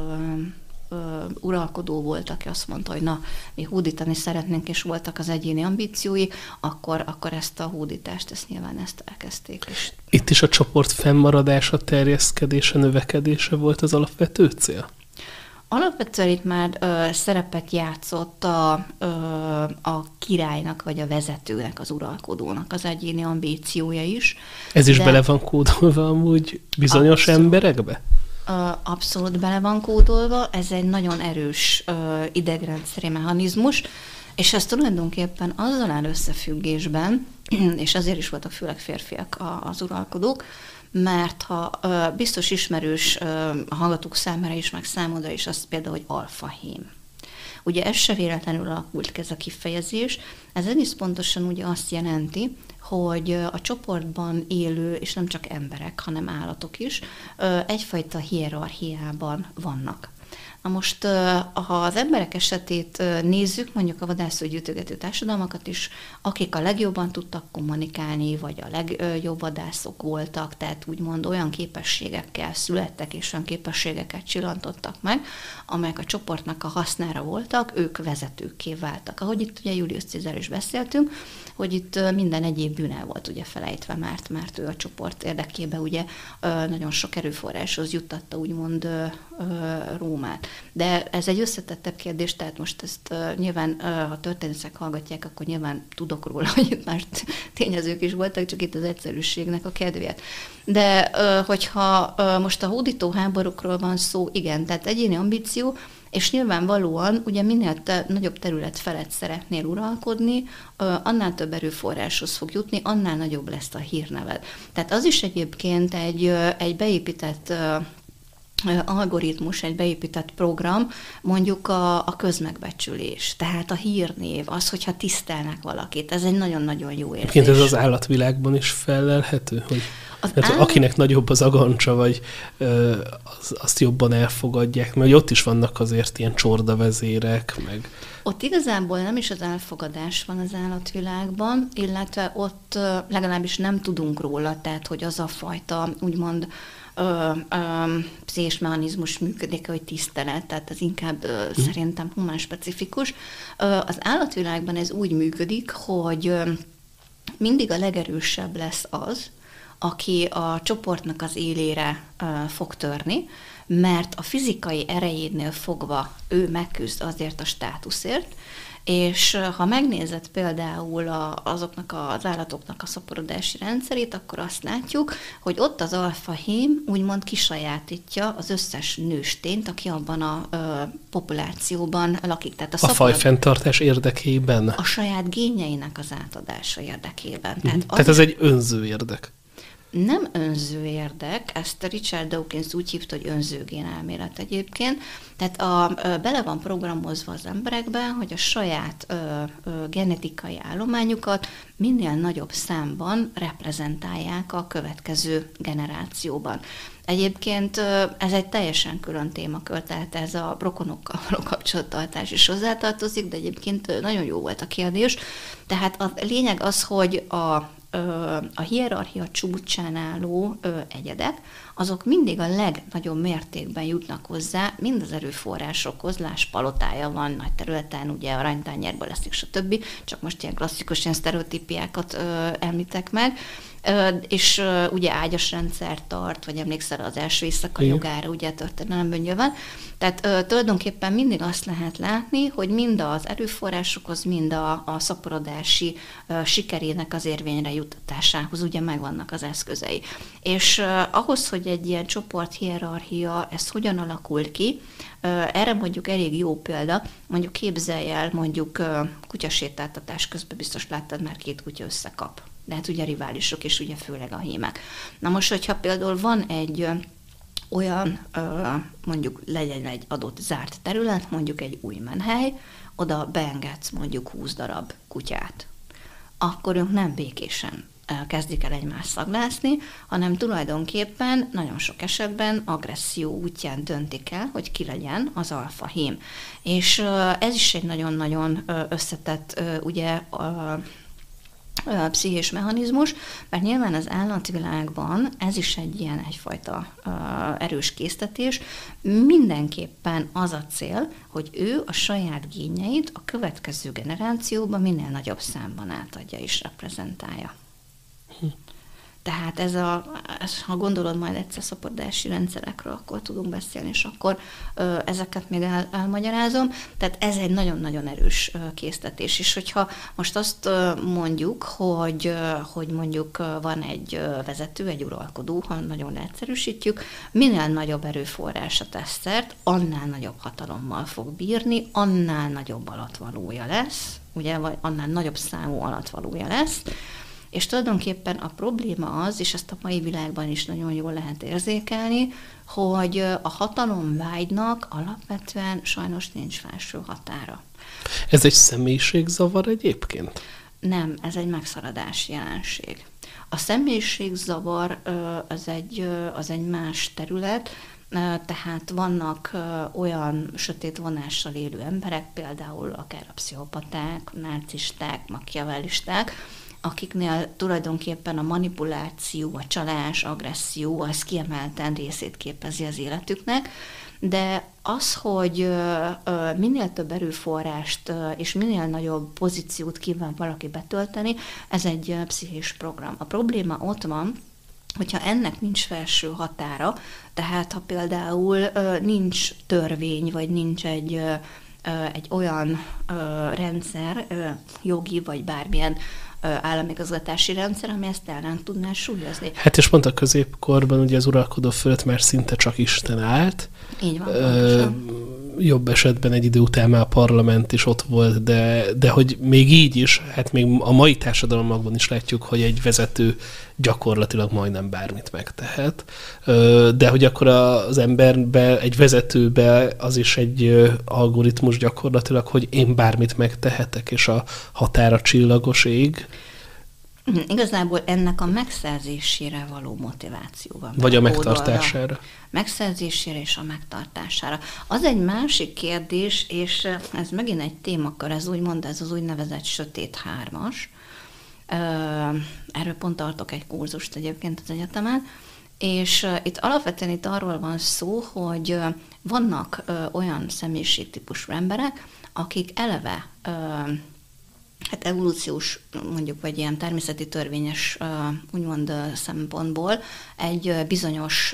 ö, uralkodó volt, aki azt mondta, hogy na, mi hódítani szeretnénk, és voltak az egyéni ambíciói, akkor, akkor ezt a hódítást, ezt nyilván ezt elkezdték. És itt is a csoport fennmaradása, terjeszkedése, növekedése volt az alapvető cél? Alapvetően itt már ö, szerepet játszott a, ö, a királynak, vagy a vezetőnek, az uralkodónak az egyéni ambíciója is. Ez is bele van kódolva amúgy bizonyos abszolút, emberekbe? Ö, abszolút bele van kódolva. Ez egy nagyon erős ö, idegrendszeri mechanizmus, és ez tulajdonképpen azzal áll összefüggésben, és azért is voltak főleg férfiak az uralkodók, mert ha ö, biztos ismerős ö, a hallgatók számára is, meg számodra is, az például, hogy alfahím. Ugye ez se véletlenül alakult ez a kifejezés. Ez egész pontosan ugye azt jelenti, hogy a csoportban élő, és nem csak emberek, hanem állatok is, egyfajta hierarchiában vannak. Na most, ha az emberek esetét nézzük, mondjuk a vadászgyűjtögető társadalmakat is, akik a legjobban tudtak kommunikálni, vagy a legjobb vadászok voltak, tehát úgymond olyan képességekkel születtek, és olyan képességeket csillantottak meg, amelyek a csoportnak a hasznára voltak, ők vezetőkké váltak. Ahogy itt ugye Julius Caesar is beszéltünk, hogy itt minden egyéb bűne volt ugye felejtve, mert, mert ő a csoport érdekében ugye nagyon sok erőforráshoz juttatta úgymond Rómát. De ez egy összetettebb kérdés, tehát most ezt uh, nyilván, uh, ha történészek hallgatják, akkor nyilván tudok róla, hogy itt más tényezők is voltak, csak itt az egyszerűségnek a kedvéért. De uh, hogyha uh, most a hódító háborúkról van szó, igen, tehát egyéni ambíció, és nyilvánvalóan ugye minél te, nagyobb terület felett szeretnél uralkodni, uh, annál több erőforráshoz fog jutni, annál nagyobb lesz a hírneved. Tehát az is egyébként egy, uh, egy beépített uh, algoritmus, egy beépített program, mondjuk a, a közmegbecsülés, tehát a hírnév, az, hogyha tisztelnek valakit, ez egy nagyon-nagyon jó érzés. Egyébként ez az állatvilágban is felelhető, hogy az állat... akinek nagyobb az agancsa, vagy ö, az, azt jobban elfogadják, mert ott is vannak azért ilyen csordavezérek, meg... Ott igazából nem is az elfogadás van az állatvilágban, illetve ott legalábbis nem tudunk róla, tehát hogy az a fajta, úgymond, Ö, ö, pszichés mechanizmus működik, hogy tisztelet, tehát ez inkább ö, mm. szerintem humán specifikus. Ö, az állatvilágban ez úgy működik, hogy ö, mindig a legerősebb lesz az, aki a csoportnak az élére ö, fog törni, mert a fizikai erejénél fogva ő megküzd azért a státuszért, és ha megnézed például a, azoknak az állatoknak a szaporodási rendszerét, akkor azt látjuk, hogy ott az alfahím úgymond kisajátítja az összes nőstényt, aki abban a ö, populációban lakik. Tehát a, a szaporod... fajfenntartás érdekében? A saját génjeinek az átadása érdekében. Mm. Tehát, Tehát ez egy önző érdek. Nem önző érdek, ezt Richard Dawkins úgy hívta, hogy önzőgén elmélet egyébként. Tehát a, bele van programozva az emberekben, hogy a saját ö, ö, genetikai állományukat minél nagyobb számban reprezentálják a következő generációban. Egyébként ez egy teljesen külön témakör, tehát ez a rokonokkal való kapcsolattartás is hozzátartozik, de egyébként nagyon jó volt a kérdés. Tehát a lényeg az, hogy a a hierarchia csúcsán álló egyedek, azok mindig a legnagyobb mértékben jutnak hozzá, mind az erőforrásokhoz, láss palotája van nagy területen, ugye aranytányérban lesz, és a többi, csak most ilyen klasszikus ilyen sztereotípiákat említek meg, és ugye ágyas rendszert tart, vagy emlékszel az első éjszaka jogára, ugye történelemben nyilván. Tehát tulajdonképpen mindig azt lehet látni, hogy mind az erőforrásokhoz, mind a, a szaporodási sikerének az érvényre juttatásához ugye megvannak az eszközei. És ahhoz, hogy egy ilyen csoport hierarchia, ez hogyan alakul ki, erre mondjuk elég jó példa, mondjuk képzelj el, mondjuk kutyasétáltatás közben biztos láttad, már két kutya összekap. De hát ugye riválisok, és ugye főleg a hímek. Na most, hogyha például van egy ö, olyan, ö, mondjuk legyen egy adott zárt terület, mondjuk egy új menhely, oda beengedsz mondjuk húsz darab kutyát, akkor ők nem békésen kezdik el egymást szaglászni, hanem tulajdonképpen nagyon sok esetben agresszió útján döntik el, hogy ki legyen az alfahím. És ez is egy nagyon-nagyon összetett, ugye, a pszichés mechanizmus, mert nyilván az állatvilágban ez is egy ilyen egyfajta uh, erős késztetés. Mindenképpen az a cél, hogy ő a saját génjeit a következő generációban minél nagyobb számban átadja és reprezentálja. Hm. Tehát ez a, ez, ha gondolod majd egyszer szaporodási rendszerekről, akkor tudunk beszélni, és akkor ö, ezeket még el, elmagyarázom. Tehát ez egy nagyon-nagyon erős ö, késztetés. És hogyha most azt ö, mondjuk, hogy, ö, hogy mondjuk ö, van egy ö, vezető, egy uralkodó, ha nagyon leegyszerűsítjük, minél nagyobb erőforrása tesz szert, annál nagyobb hatalommal fog bírni, annál nagyobb alatvalója lesz, ugye, vagy annál nagyobb számú alatvalója lesz, És tulajdonképpen a probléma az, és ezt a mai világban is nagyon jól lehet érzékelni, hogy a hatalomvágynak alapvetően sajnos nincs felső határa. Ez egy személyiségzavar egyébként? Nem, ez egy megszaladási jelenség. A személyiségzavar az egy, az egy más terület, tehát vannak olyan sötét vonással élő emberek, például akár a pszichopaták, narcisták, machiavellisták, akiknél tulajdonképpen a manipuláció, a csalás, agresszió, az kiemelten részét képezi az életüknek, de az, hogy minél több erőforrást és minél nagyobb pozíciót kíván valaki betölteni, ez egy pszichés program. A probléma ott van, hogyha ennek nincs felső határa, tehát ha például nincs törvény, vagy nincs egy, egy olyan rendszer, jogi vagy bármilyen államigazgatási rendszer, ami ezt el nem tudná súlyozni. Hát és pont a középkorban ugye az uralkodó fölött már szinte csak Isten állt. Így van, Ö, jobb esetben egy idő után már a parlament is ott volt, de, de hogy még így is, hát még a mai társadalomban is látjuk, hogy egy vezető gyakorlatilag majdnem bármit megtehet. Ö, de hogy akkor az emberbe, egy vezetőbe az is egy algoritmus gyakorlatilag, hogy én bármit megtehetek, és a határa csillagos ég. Igazából ennek a megszerzésére való motiváció van. Vagy a megtartására. Megszerzésére és a megtartására. Az egy másik kérdés, és ez megint egy témakör, ez úgymond ez az úgynevezett sötét hármas. Erről pont tartok egy kurzust egyébként az egyetemen, és itt alapvetően itt arról van szó, hogy vannak olyan személyiségtípusú emberek, akik eleve hát evolúciós, mondjuk, vagy ilyen természeti törvényes úgymond szempontból egy bizonyos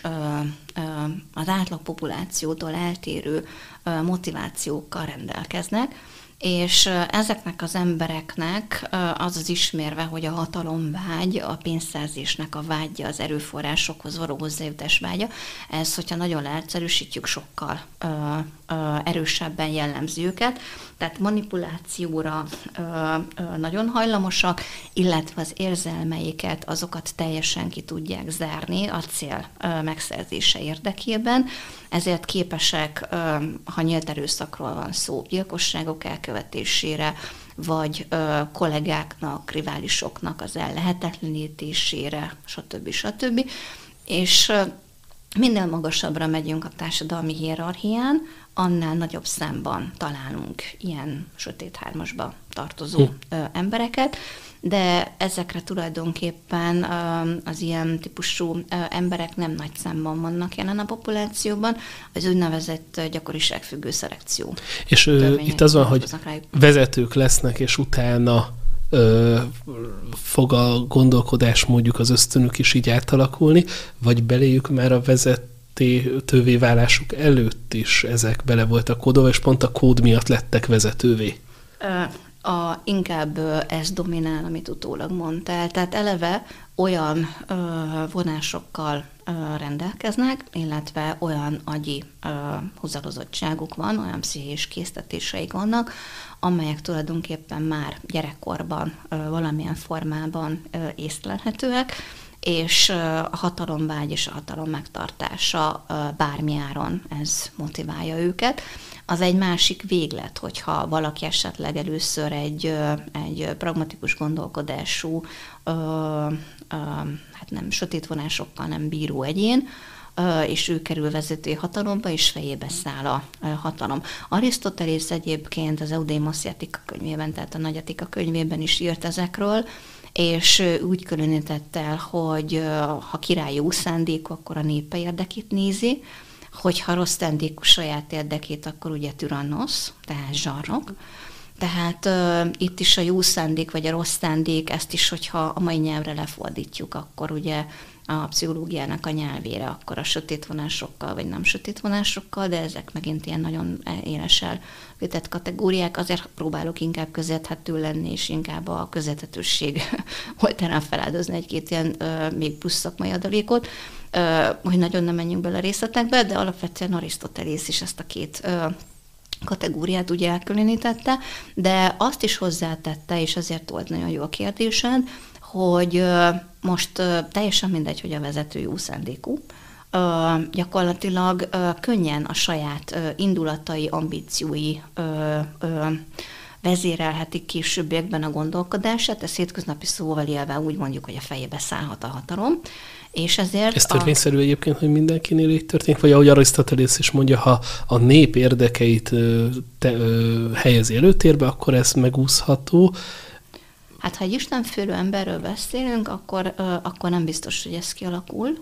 az átlag populációtól eltérő motivációkkal rendelkeznek, és ezeknek az embereknek az az ismérve, hogy a hatalomvágy, a pénzszerzésnek a vágya, az erőforrásokhoz való hozzájutás vágya, ez, hogyha nagyon leegyszerűsítjük, sokkal ö, ö, erősebben jellemzi őket, tehát manipulációra ö, ö, nagyon hajlamosak, illetve az érzelmeiket, azokat teljesen ki tudják zárni a cél ö, megszerzése érdekében, ezért képesek, ö, ha nyílt erőszakról van szó, gyilkosságok elkövetésére, vagy ö, kollégáknak, riválisoknak az ellehetetlenítésére, stb. stb. És ö, minél magasabbra megyünk a társadalmi hierarchián, annál nagyobb számban találunk ilyen sötét hármasba tartozó hm. ö, embereket, de ezekre tulajdonképpen az ilyen típusú emberek nem nagy számban vannak jelen a populációban, az úgynevezett gyakoriságfüggő szelekció. És ő, itt az van, hogy vezetők lesznek, és utána ö, fog a gondolkodásmódjuk, az ösztönük is így átalakulni, vagy beléjük már a vezetővé válásuk előtt is ezek bele voltak kódolva, és pont a kód miatt lettek vezetővé? A, inkább ez dominál, amit utólag mondtál. Tehát eleve olyan ö, vonásokkal ö, rendelkeznek, illetve olyan agyi ö, húzarozottságuk van, olyan pszichés késztetéseik vannak, amelyek tulajdonképpen már gyerekkorban ö, valamilyen formában ö, észlelhetőek, és a hatalomvágy és a hatalom megtartása ö, bármi áron ez motiválja őket. Az egy másik véglet, hogyha valaki esetleg először egy, egy pragmatikus gondolkodású, ö, ö, hát nem sötét vonásokkal nem bíró egyén, ö, és ő kerül vezetői hatalomba, és fejébe száll a hatalom. Arisztotelész egyébként az Eudémosz etika könyvében, tehát a nagy etika könyvében is írt ezekről, és úgy különített el, hogy ha király jó szándékú, akkor a népe érdekét nézi, hogyha rossz szándékú saját érdekét, akkor ugye tyrannosz, tehát zsarnok. Tehát uh, itt is a jó szándék, vagy a rossz szándék, ezt is, hogyha a mai nyelvre lefordítjuk, akkor ugye a pszichológiának a nyelvére, akkor a sötét vonásokkal, vagy nem sötét vonásokkal, de ezek megint ilyen nagyon élesen vitett kategóriák, azért próbálok inkább közérthető lenni, és inkább a közérthetőség oltárán feláldozni egy-két ilyen uh, még plusz szakmai adalékot, uh, hogy nagyon nem menjünk bele részletekbe, de alapvetően Arisztotelész is ezt a két uh, kategóriát ugye elkülönítette, de azt is hozzátette, és azért volt nagyon jó a kérdésed, hogy most teljesen mindegy, hogy a vezető jó szándékú, gyakorlatilag könnyen a saját indulatai, ambíciói vezérelhetik későbbiekben a gondolkodását, ezt hétköznapi szóval élve úgy mondjuk, hogy a fejébe szállhat a hatalom, és ezért... Ez törvényszerű a... egyébként, hogy mindenkinél így történik? Vagy ahogy Arisztotelész is mondja, ha a nép érdekeit te, ö, helyezi előtérbe, akkor ez megúszható. Hát ha egy istenfélő emberről beszélünk, akkor, ö, akkor nem biztos, hogy ez kialakul.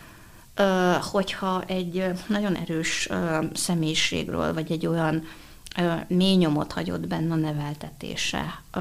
Ö, hogyha egy nagyon erős ö, személyiségről, vagy egy olyan ö, mély nyomot hagyott benne a neveltetése, ö,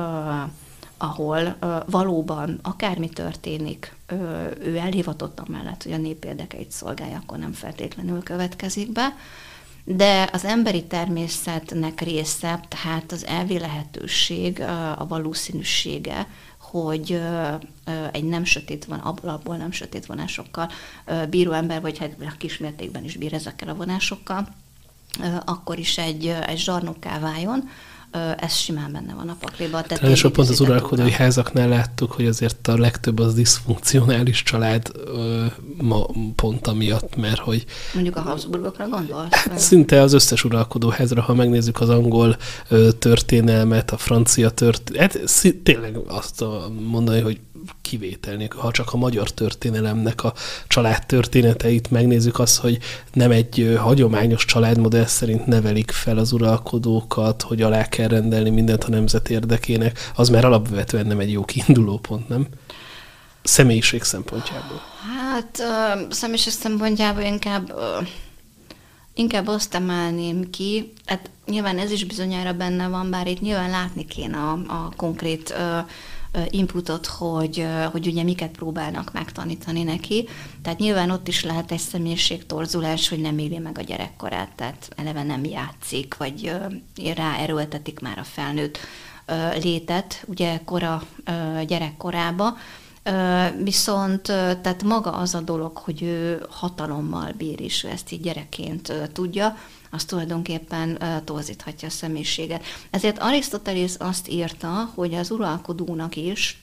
ahol ö, valóban akármi történik, ö, ő elhivatott amellett, hogy a nép érdekeit szolgálja, akkor nem feltétlenül következik be. De az emberi természetnek része, tehát az elvi lehetőség, a valószínűsége, hogy egy nem sötét van, abból nem sötét vonásokkal bíró ember, vagy hát kismértékben is bír ezekkel a vonásokkal, akkor is egy, egy zsarnokká váljon. Ez simán benne van a pakliban. Tehát sok pont az uralkodói házaknál láttuk, hogy azért a legtöbb az diszfunkcionális család ma pont amiatt, mert hogy... Mondjuk a Habsburgokra gondolsz? Hát szinte az összes uralkodóházra, ha megnézzük az angol történelmet, a francia történelmet, hát tényleg azt mondani, hogy kivétel nélkül, ha csak a magyar történelemnek a család történeteit megnézzük, az, hogy nem egy hagyományos családmodell szerint nevelik fel az uralkodókat, hogy alá kell rendelni mindent a nemzet érdekének, az már alapvetően nem egy jó kiinduló pont, nem? Személyiség szempontjából. Hát uh, személyiség szempontjából inkább, uh, inkább azt emelném ki, hát nyilván ez is bizonyára benne van, bár itt nyilván látni kéne a, a konkrét uh, inputot, hogy, hogy ugye miket próbálnak megtanítani neki. Tehát nyilván ott is lehet egy személyiségtorzulás, hogy nem éli meg a gyerekkorát, tehát eleve nem játszik, vagy ráerőltetik már a felnőtt létet, ugye kora gyerekkorába. Viszont tehát maga az a dolog, hogy ő hatalommal bír, és ő ezt így gyerekként tudja, az tulajdonképpen torzíthatja a személyiséget. Ezért Arisztotelész azt írta, hogy az uralkodónak is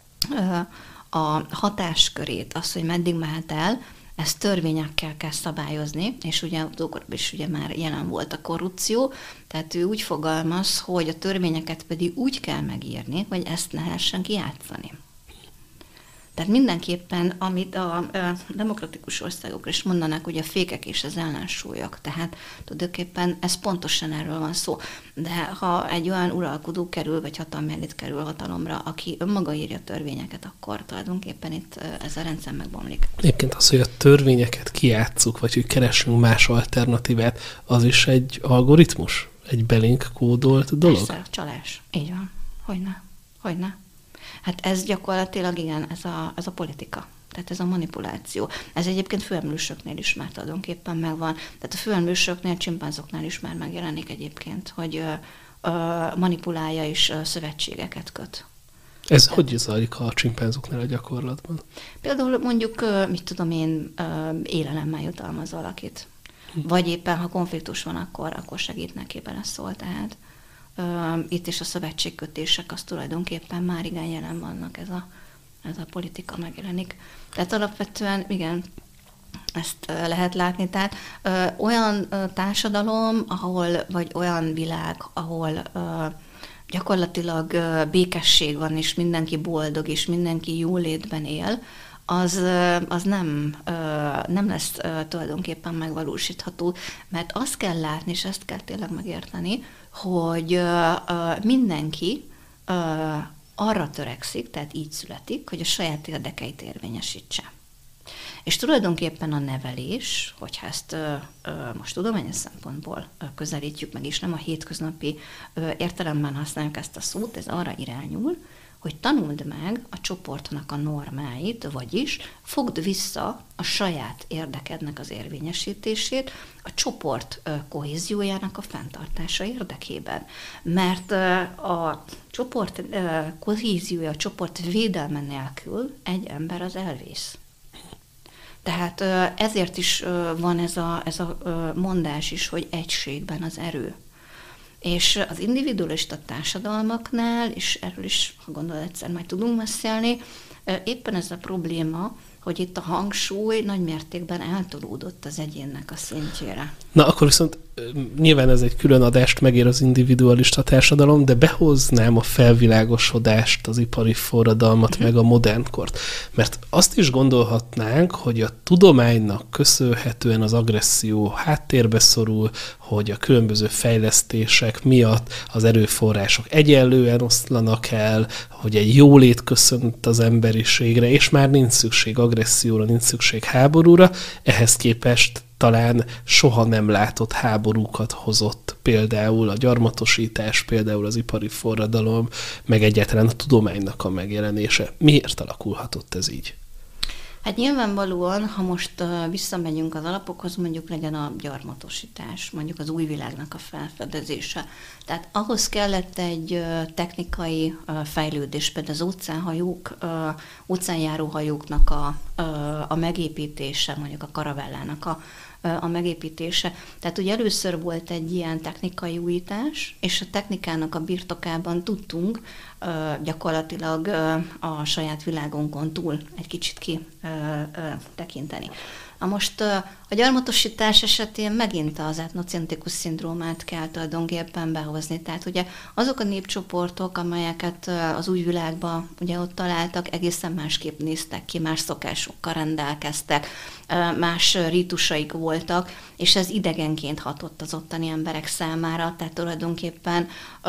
a hatáskörét, az, hogy meddig mehet el, ezt törvényekkel kell szabályozni, és ugye akkor is ugye már jelen volt a korrupció, tehát ő úgy fogalmaz, hogy a törvényeket pedig úgy kell megírni, hogy ezt ne lehessen kijátszani. Tehát mindenképpen, amit a demokratikus országok is mondanak, hogy a fékek és az ellensúlyok, tehát tulajdonképpen ez pontosan erről van szó. De ha egy olyan uralkodó kerül, vagy hatalmi elit kerül hatalomra, aki önmaga írja törvényeket, akkor tulajdonképpen itt ez a rendszer megbomlik. Egyébként az, hogy a törvényeket kijátsszuk, vagy hogy keresünk más alternatívát, az is egy algoritmus? Egy belénk kódolt dolog? Persze, csalás. Így van. Hogyne? Hogyne? Hát ez gyakorlatilag igen, ez a, ez a politika. Tehát ez a manipuláció. Ez egyébként főemlősöknél is már tulajdonképpen megvan. Tehát a főemlősöknél, csimpánzoknál is már megjelenik egyébként, hogy ö, ö, manipulálja és ö, szövetségeket köt. Ez Tehát, hogy zajlik a csimpánzoknál a gyakorlatban? Például mondjuk, ö, mit tudom én, ö, élelemmel jutalmaz valakit. Hm. Vagy éppen, ha konfliktus van, akkor, akkor segít neki beleszól. Tehát itt is a szövetségkötések, az tulajdonképpen már igen jelen vannak, ez a, ez a politika megjelenik. Tehát alapvetően igen, ezt lehet látni. Tehát ö, olyan ö, társadalom, ahol, vagy olyan világ, ahol ö, gyakorlatilag ö, békesség van, és mindenki boldog, és mindenki jólétben él, az, az nem, nem lesz tulajdonképpen megvalósítható, mert azt kell látni, és ezt kell tényleg megérteni, hogy mindenki arra törekszik, tehát így születik, hogy a saját érdekeit érvényesítse. És tulajdonképpen a nevelés, hogyha ezt most tudományos szempontból közelítjük meg, és nem a hétköznapi értelemben használjuk ezt a szót, ez arra irányul, hogy tanuld meg a csoportnak a normáit, vagyis fogd vissza a saját érdekednek az érvényesítését a csoport kohéziójának a fenntartása érdekében. Mert a csoport kohéziója, a csoport védelme nélkül egy ember az elvész. Tehát ezért is van ez a, ez a mondás is, hogy egységben az erő. És az individualista társadalmaknál, és erről is, ha gondolod, egyszer majd tudunk beszélni, Éppen ez a probléma, hogy itt a hangsúly nagy mértékben eltolódott az egyénnek a szintjére. Na, akkor viszont nyilván ez egy külön adást megér az individualista társadalom, de behoznám a felvilágosodást, az ipari forradalmat, uh-huh. meg a modernkort. Mert azt is gondolhatnánk, hogy a tudománynak köszönhetően az agresszió háttérbe szorul, hogy a különböző fejlesztések miatt az erőforrások egyenlően oszlanak el, hogy egy jólét köszönt az emberiségre, és már nincs szükség agresszióra, nincs szükség háborúra. Ehhez képest talán soha nem látott háborúkat hozott például a gyarmatosítás, például az ipari forradalom, meg egyáltalán a tudománynak a megjelenése. Miért alakulhatott ez így? Hát nyilvánvalóan, ha most uh, visszamegyünk az alapokhoz, mondjuk legyen a gyarmatosítás, mondjuk az új világnak a felfedezése. Tehát ahhoz kellett egy uh, technikai uh, fejlődés, például az óceánhajók, uh, óceánjáróhajóknak a, uh, a megépítése, mondjuk a karavellának a a megépítése. Tehát ugye először volt egy ilyen technikai újítás, és a technikának a birtokában tudtunk gyakorlatilag a saját világunkon túl egy kicsit ki tekinteni. Na most a gyarmatosítás esetén megint az etnocentrikus szindrómát kell tulajdonképpen behozni. Tehát ugye azok a népcsoportok, amelyeket az új világban ugye ott találtak, egészen másképp néztek ki, más szokásokkal rendelkeztek, más rítusaik voltak, és ez idegenként hatott az ottani emberek számára. Tehát tulajdonképpen,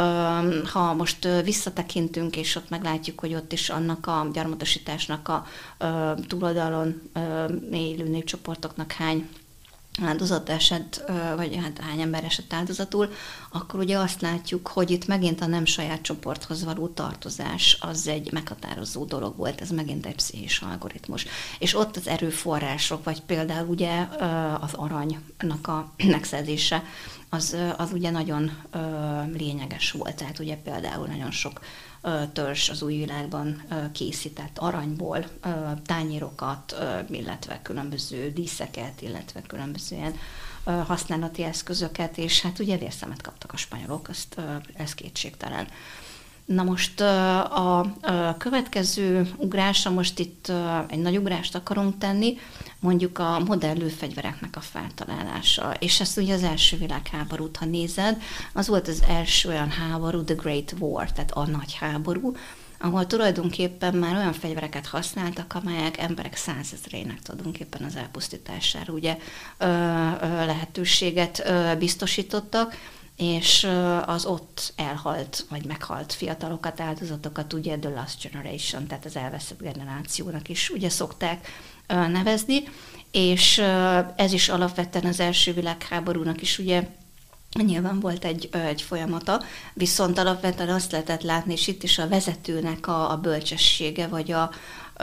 ha most visszatekintünk, és ott meglátjuk, hogy ott is annak a gyarmatosításnak a túloldalon élő népcsoportoknak hány áldozat esett, vagy hát hány ember esett áldozatul, akkor ugye azt látjuk, hogy itt megint a nem saját csoporthoz való tartozás az egy meghatározó dolog volt, ez megint egy pszichés algoritmus. És ott az erőforrások, vagy például ugye az aranynak a megszerzése, az, az ugye nagyon lényeges volt. Tehát ugye például nagyon sok törzs az új világban készített aranyból tányérokat, illetve különböző díszeket, illetve különböző ilyen használati eszközöket, és hát ugye vérszemet kaptak a spanyolok, ezt, ez kétségtelen. Na most a, a következő ugrásra, most itt egy nagy ugrást akarunk tenni, mondjuk a modern lőfegyvereknek a feltalálása. És ezt ugye az első világháborút, ha nézed, az volt az első olyan háború, the Great War, tehát a nagy háború, ahol tulajdonképpen már olyan fegyvereket használtak, amelyek emberek százezreinek tulajdonképpen az elpusztítására ugye ö, ö, lehetőséget ö, biztosítottak, és az ott elhalt, vagy meghalt fiatalokat, áldozatokat, ugye the last generation, tehát az elveszett generációnak is ugye szokták nevezni, és ez is alapvetően az első világháborúnak is ugye nyilván volt egy, egy folyamata, viszont alapvetően azt lehetett látni, és itt is a vezetőnek a, a bölcsessége, vagy a,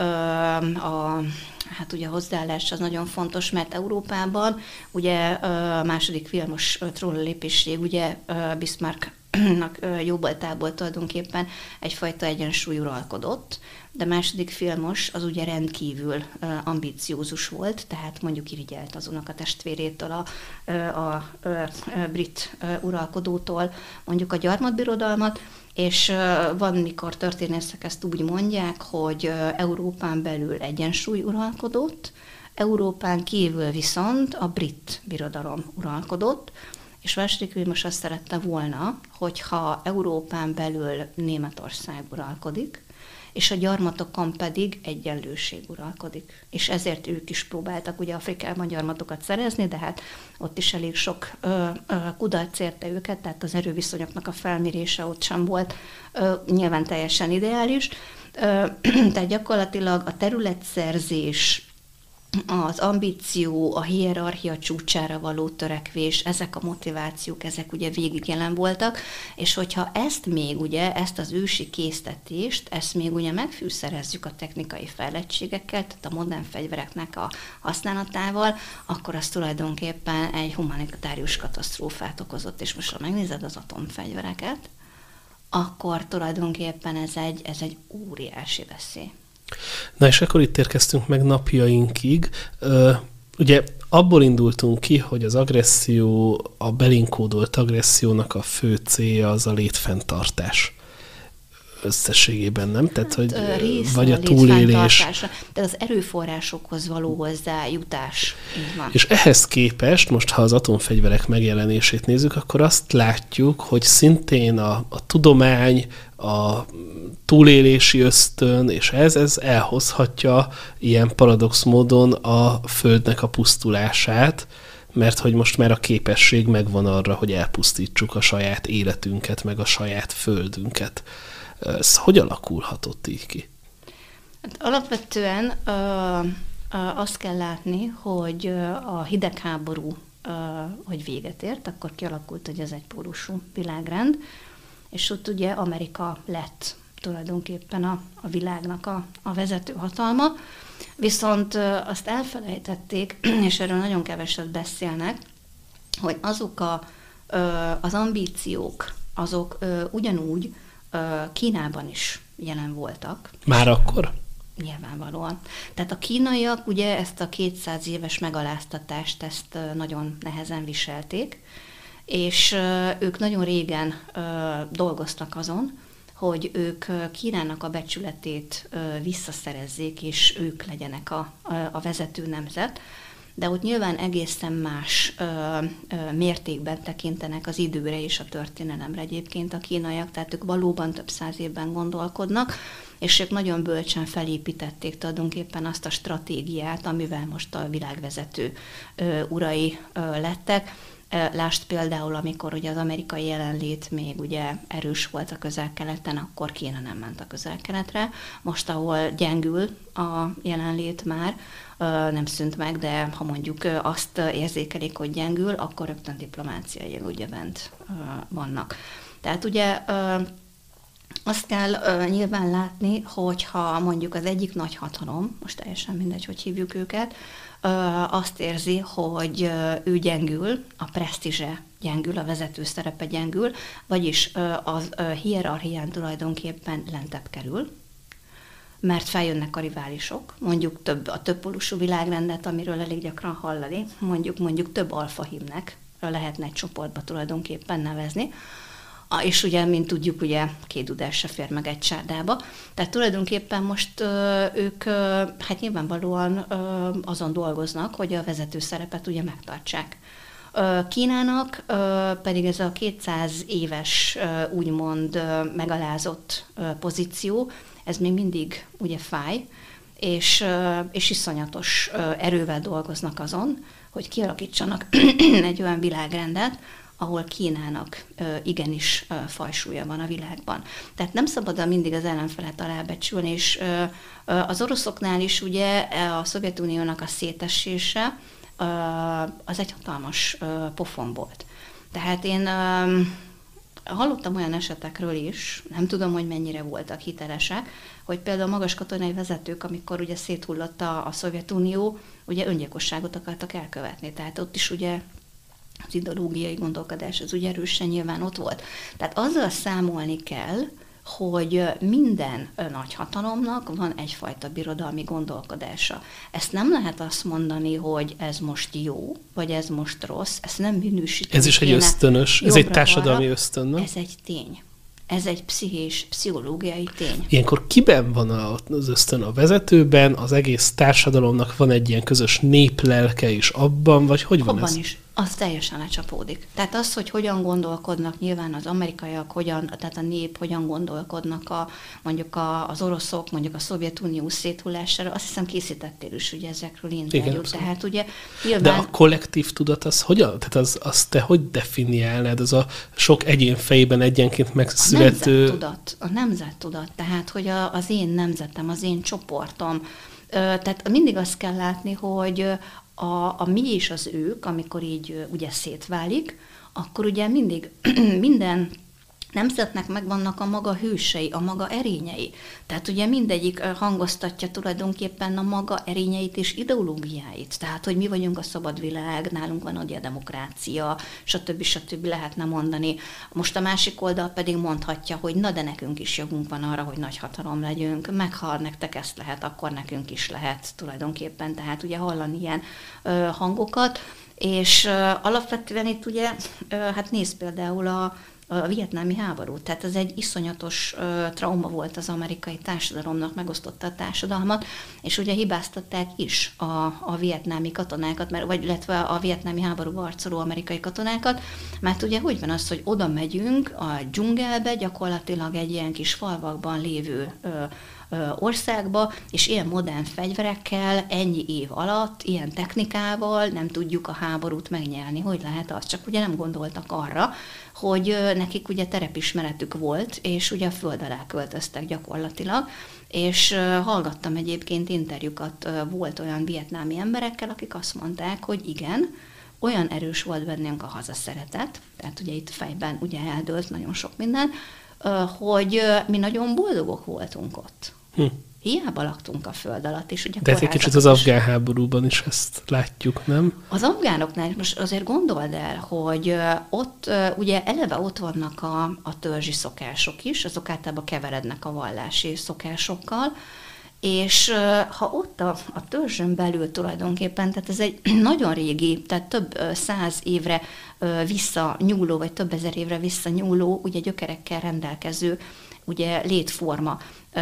a hát ugye a hozzáállás az nagyon fontos, mert Európában ugye a második Vilmos trónlépésig ugye Bismarcknak jóvoltából tulajdonképpen egyfajta egyensúly uralkodott, de második Vilmos az ugye rendkívül ambiciózus volt, tehát mondjuk irigyelt az unokatestvérétől, a, a, a brit uralkodótól mondjuk a gyarmatbirodalmat, és van, mikor történészek ezt úgy mondják, hogy Európán belül egyensúly uralkodott, Európán kívül viszont a brit birodalom uralkodott, és második Vilmos azt szerette volna, hogyha Európán belül Németország uralkodik, és a gyarmatokon pedig egyenlőség uralkodik. És ezért ők is próbáltak ugye Afrikában gyarmatokat szerezni, de hát ott is elég sok ö, ö, kudarc érte őket, tehát az erőviszonyoknak a felmérése ott sem volt ö, nyilván teljesen ideális. Ö, tehát gyakorlatilag a területszerzés, az ambíció, a hierarchia csúcsára való törekvés, ezek a motivációk, ezek ugye végig jelen voltak, és hogyha ezt még ugye, ezt az ősi késztetést, ezt még ugye megfűszerezzük a technikai fejlettségekkel, tehát a modern fegyvereknek a használatával, akkor az tulajdonképpen egy humanitárius katasztrófát okozott, és most ha megnézed az atomfegyvereket, akkor tulajdonképpen ez egy, ez egy óriási veszély. Na és akkor itt érkeztünk meg napjainkig. Ö, ugye abból indultunk ki, hogy az agresszió, a belinkódolt agressziónak a fő célja az a létfenntartás. összességében, nem? Tehát, hogy része vagy a a túlélés. De az erőforrásokhoz való hozzájutás. Így van. És ehhez képest, most ha az atomfegyverek megjelenését nézzük, akkor azt látjuk, hogy szintén a, a tudomány, a túlélési ösztön, és ez, ez elhozhatja ilyen paradox módon a Földnek a pusztulását, mert hogy most már a képesség megvan arra, hogy elpusztítsuk a saját életünket, meg a saját földünket. Ez hogy alakulhatott így ki? Hát alapvetően ö, ö, azt kell látni, hogy a hidegháború, ö, hogy véget ért, akkor kialakult, hogy ez egy pólusú világrend, és ott ugye Amerika lett tulajdonképpen a, a világnak a, a vezető hatalma, viszont ö, azt elfelejtették, és erről nagyon keveset beszélnek, hogy azok a, ö, az ambíciók, azok ö, ugyanúgy ö, Kínában is jelen voltak. Már akkor? Nyilvánvalóan. Tehát a kínaiak ugye ezt a kétszáz éves megaláztatást, ezt nagyon nehezen viselték, és ők nagyon régen dolgoztak azon, hogy ők Kínának a becsületét visszaszerezzék, és ők legyenek a, a vezető nemzet, de ott nyilván egészen más ö, ö, mértékben tekintenek az időre és a történelemre egyébként a kínaiak, tehát ők valóban több száz évben gondolkodnak, és ők nagyon bölcsen felépítették tulajdonképpen azt a stratégiát, amivel most a világvezető ö, urai ö, lettek. Lásd például, amikor ugye az amerikai jelenlét még ugye erős volt a Közel-Keleten, akkor Kína nem ment a Közel-Keletre. Most, ahol gyengül a jelenlét már, nem szűnt meg, de ha mondjuk azt érzékelik, hogy gyengül, akkor rögtön diplomáciai ugye bent vannak. Tehát ugye azt kell nyilván látni, hogyha mondjuk az egyik nagy hatalom, most teljesen mindegy, hogy hívjuk őket, azt érzi, hogy ő gyengül, a presztízse gyengül, a vezető szerepe gyengül, vagyis a hierarchián tulajdonképpen lentebb kerül, mert feljönnek a riválisok, mondjuk több, a többpólusú világrendet, amiről elég gyakran hallani, mondjuk, mondjuk több alfahímnek lehetne egy csoportba tulajdonképpen nevezni, és ugye, mint tudjuk, ugye két dudás se fér meg egy csárdába. Tehát tulajdonképpen most ö, ők ö, hát nyilvánvalóan ö, azon dolgoznak, hogy a vezető szerepet ugye megtartsák. Ö, Kínának ö, pedig ez a kétszáz éves ö, úgymond ö, megalázott ö, pozíció, ez még mindig ugye fáj, és, ö, és iszonyatos ö, erővel dolgoznak azon, hogy kialakítsanak egy olyan világrendet, ahol Kínának ö, igenis ö, fajsúlya van a világban. Tehát nem szabad mindig az ellenfelet alábecsülni, és ö, ö, az oroszoknál is ugye a Szovjetuniónak a szétesése ö, az egy hatalmas ö, pofon volt. Tehát én ö, hallottam olyan esetekről is, nem tudom, hogy mennyire voltak hitelesek, hogy például magas katonai vezetők, amikor ugye széthullott a, a Szovjetunió, ugye öngyilkosságot akartak elkövetni. Tehát ott is ugye az ideológiai gondolkodás, az ugye erősen nyilván ott volt. Tehát azzal számolni kell, hogy minden nagyhatalomnak van egyfajta birodalmi gondolkodása. Ezt nem lehet azt mondani, hogy ez most jó, vagy ez most rossz, ezt nem minősíteni. Ez is egy ösztönös, ez egy társadalmi ösztön, nem? Ez egy tény. Ez egy pszichés, pszichológiai tény. Ilyenkor kiben van az ösztön? A vezetőben, az egész társadalomnak van egy ilyen közös néplelke is abban, vagy hogy van abban ez? Is. Az teljesen lecsapódik. Tehát az, hogy hogyan gondolkodnak nyilván az amerikaiak, hogyan, tehát a nép, hogyan gondolkodnak a, mondjuk a, az oroszok, mondjuk a Szovjetunió széthullására, azt hiszem készítettél is ugye ezekről interjút. Tehát ugye nyilván... De a kollektív tudat az hogyan? Tehát az, az te hogy definiálnád? Az a sok egyén fejében egyenként megszülető... A nemzettudat. A nemzettudat. Tehát, hogy a, az én nemzetem, az én csoportom. Tehát mindig azt kell látni, hogy A, a mi és az ők, amikor így ugye szétválik, akkor ugye mindig minden nemzetnek megvannak a maga hősei, a maga erényei. Tehát ugye mindegyik hangoztatja tulajdonképpen a maga erényeit és ideológiáit. Tehát, hogy mi vagyunk a szabad világ, nálunk van ugye a demokrácia, stb. stb. Lehetne mondani. Most a másik oldal pedig mondhatja, hogy na de nekünk is jogunk van arra, hogy nagy hatalom legyünk, meg ha nektek ezt lehet, akkor nekünk is lehet tulajdonképpen. Tehát ugye hallani ilyen ö, hangokat, és ö, alapvetően itt ugye, ö, hát nézd például a a vietnámi háború. Tehát ez egy iszonyatos uh, trauma volt az amerikai társadalomnak, megosztotta a társadalmat, és ugye hibáztatták is a, a vietnámi katonákat, mert, vagy illetve a vietnámi háború harcoló amerikai katonákat, mert ugye úgy van az, hogy oda megyünk a dzsungelbe, gyakorlatilag egy ilyen kis falvakban lévő uh, országba, és ilyen modern fegyverekkel ennyi év alatt, ilyen technikával nem tudjuk a háborút megnyerni. Hogy lehet az? Csak ugye nem gondoltak arra, hogy nekik ugye terepismeretük volt, és ugye a föld alá költöztek gyakorlatilag, és hallgattam egyébként interjúkat, volt olyan vietnámi emberekkel, akik azt mondták, hogy igen, olyan erős volt bennünk a hazaszeretet, tehát ugye itt fejben ugye eldőlt nagyon sok minden, hogy mi nagyon boldogok voltunk ott. Hm. Hiába laktunk a föld alatt, és ugye de egy kicsit az afgán háborúban is ezt látjuk, nem? Az afgánoknál most azért gondold el, hogy ott ugye eleve ott vannak a, a törzsi szokások is, azok általában keverednek a vallási szokásokkal, és ha ott a, a törzsön belül tulajdonképpen, tehát ez egy nagyon régi, tehát több száz évre visszanyúló, vagy több ezer évre visszanyúló, ugye gyökerekkel rendelkező ugye létforma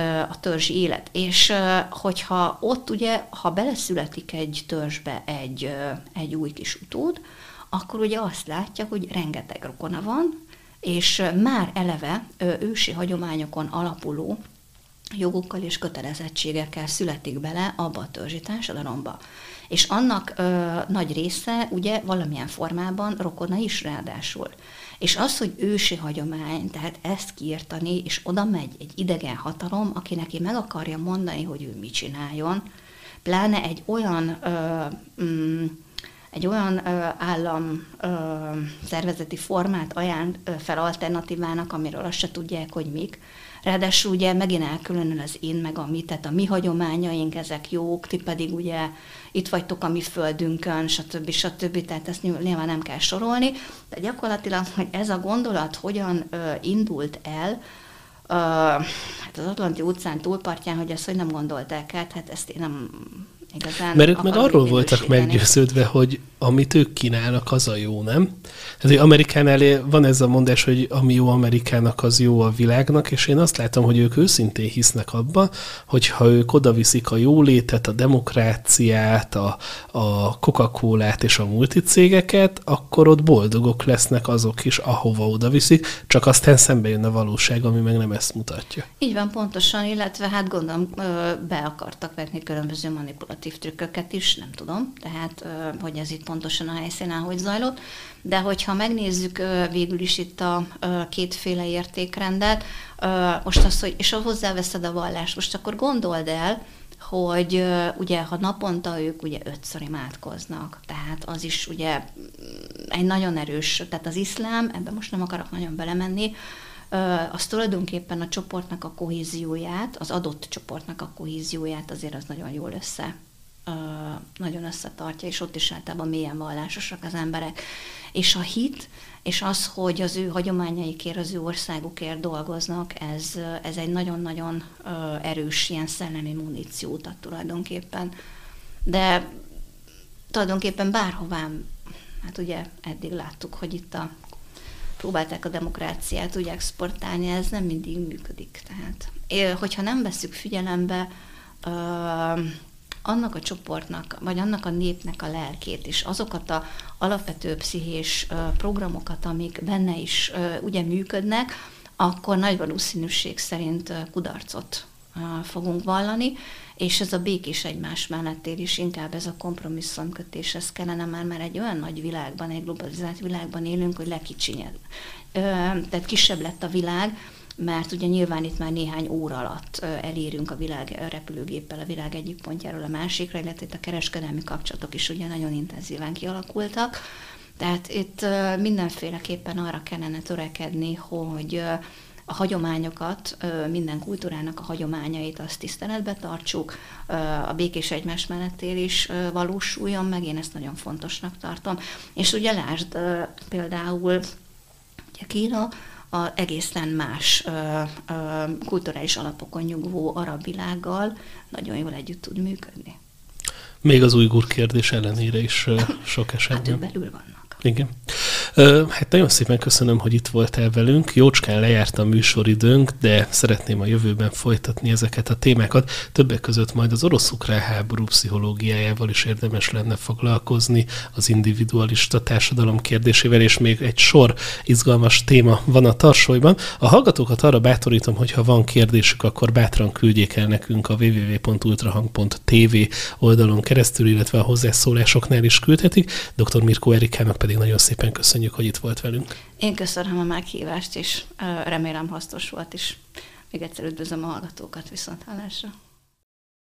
a törzsi élet. És hogyha ott ugye, ha beleszületik egy törzsbe egy, egy új kis utód, akkor ugye azt látja, hogy rengeteg rokona van, és már eleve ősi hagyományokon alapuló jogokkal és kötelezettségekkel születik bele abba a törzsi társadalomba. És annak ö, nagy része ugye valamilyen formában rokona is ráadásul. És az, hogy ősi hagyomány, tehát ezt kiirtani, és oda megy egy idegen hatalom, aki neki meg akarja mondani, hogy ő mit csináljon, pláne egy olyan, ö, mm, egy olyan ö, állam ö, szervezeti formát ajánl fel alternatívának, amiről azt se tudják, hogy mik. Ráadásul ugye megint elkülönül az én meg a mi, tehát a mi hagyományaink, ezek jók, ti pedig ugye itt vagytok a mi földünkön, stb. stb. Tehát ezt nyilván nem kell sorolni. De gyakorlatilag, hogy ez a gondolat hogyan ö, indult el, ö, hát az Atlanti óceán túlpartján, hogy ezt hogy nem gondolták át, hát ezt én nem igazán... Mert ők meg arról voltak meggyőződve, hogy amit ők kínálnak, az a jó, nem? Ez, hogy Amerikánál van ez a mondás, hogy ami jó Amerikának, az jó a világnak, és én azt látom, hogy ők őszintén hisznek abban, hogyha ők odaviszik a jólétet, a demokráciát, a, a Coca-Colát és a multicégeket, akkor ott boldogok lesznek azok is, ahova odaviszik, csak aztán szembe jön a valóság, ami meg nem ezt mutatja. Így van, pontosan, illetve hát gondolom be akartak vetni különböző manipulatív trükköket is, nem tudom, tehát hogy ez itt pontosan a helyszínen hogy zajlott, de hogyha megnézzük végül is itt a kétféle értékrendet, most az, hogy, és ha hozzáveszed a vallást, most akkor gondold el, hogy ugye, ha naponta ők ugye ötször imádkoznak, tehát az is ugye egy nagyon erős, tehát az iszlám, ebben most nem akarok nagyon belemenni, az tulajdonképpen a csoportnak a kohézióját, az adott csoportnak a kohézióját azért az nagyon jól össze, nagyon összetartja, és ott is általában mélyen vallásosak az emberek. És a hit, és az, hogy az ő hagyományaikért, az ő országukért dolgoznak, ez, ez egy nagyon-nagyon erős ilyen szellemi muníciót ad tulajdonképpen. De tulajdonképpen bárhová, hát ugye eddig láttuk, hogy itt a próbálták a demokráciát úgy exportálni, ez nem mindig működik. Tehát, hogyha nem vesszük figyelembe uh, annak a csoportnak, vagy annak a népnek a lelkét, és azokat az alapvető pszichés uh, programokat, amik benne is uh, ugye működnek, akkor nagy valószínűség szerint uh, kudarcot uh, fogunk vallani, és ez a békés egymás mellettér is, inkább ez a kompromisszumkötés, ez kellene már, már egy olyan nagy világban, egy globalizált világban élünk, hogy lekicsinyed. Tehát kisebb lett a világ, mert ugye nyilván itt már néhány óra alatt elérünk a világ repülőgéppel a világ egyik pontjáról a másikra, illetve itt a kereskedelmi kapcsolatok is ugye nagyon intenzíven kialakultak. Tehát itt mindenféleképpen arra kellene törekedni, hogy a hagyományokat, minden kultúrának a hagyományait azt tiszteletbe tartsuk, a békés egymás mellettélés valósuljon meg, én ezt nagyon fontosnak tartom. És ugye lásd például ugye Kína a egészen más kulturális alapokon nyugvó arab világgal nagyon jól együtt tud működni. Még az ujgur kérdés ellenére is sok esetben. Hát ők belül vannak. Igen. Hát nagyon szépen köszönöm, hogy itt voltál velünk. Jócskán lejárt a műsoridőnk, de szeretném a jövőben folytatni ezeket a témákat. Többek között majd az orosz-ukrán háború pszichológiájával is érdemes lenne foglalkozni, az individualista társadalom kérdésével, és még egy sor izgalmas téma van a tarsolyban. A hallgatókat arra bátorítom, hogy ha van kérdésük, akkor bátran küldjék el nekünk a double-u double-u double-u pont ultrahang pont t v oldalon keresztül, illetve a hozzászólásoknál is küldhetik. dr. Mirkó Erikának pedig nagyon szépen köszönjük, hogy itt volt velünk. Én köszönöm a meghívást, és remélem hasznos volt is. Még egyszer üdvözlöm a hallgatókat, viszont hallásra.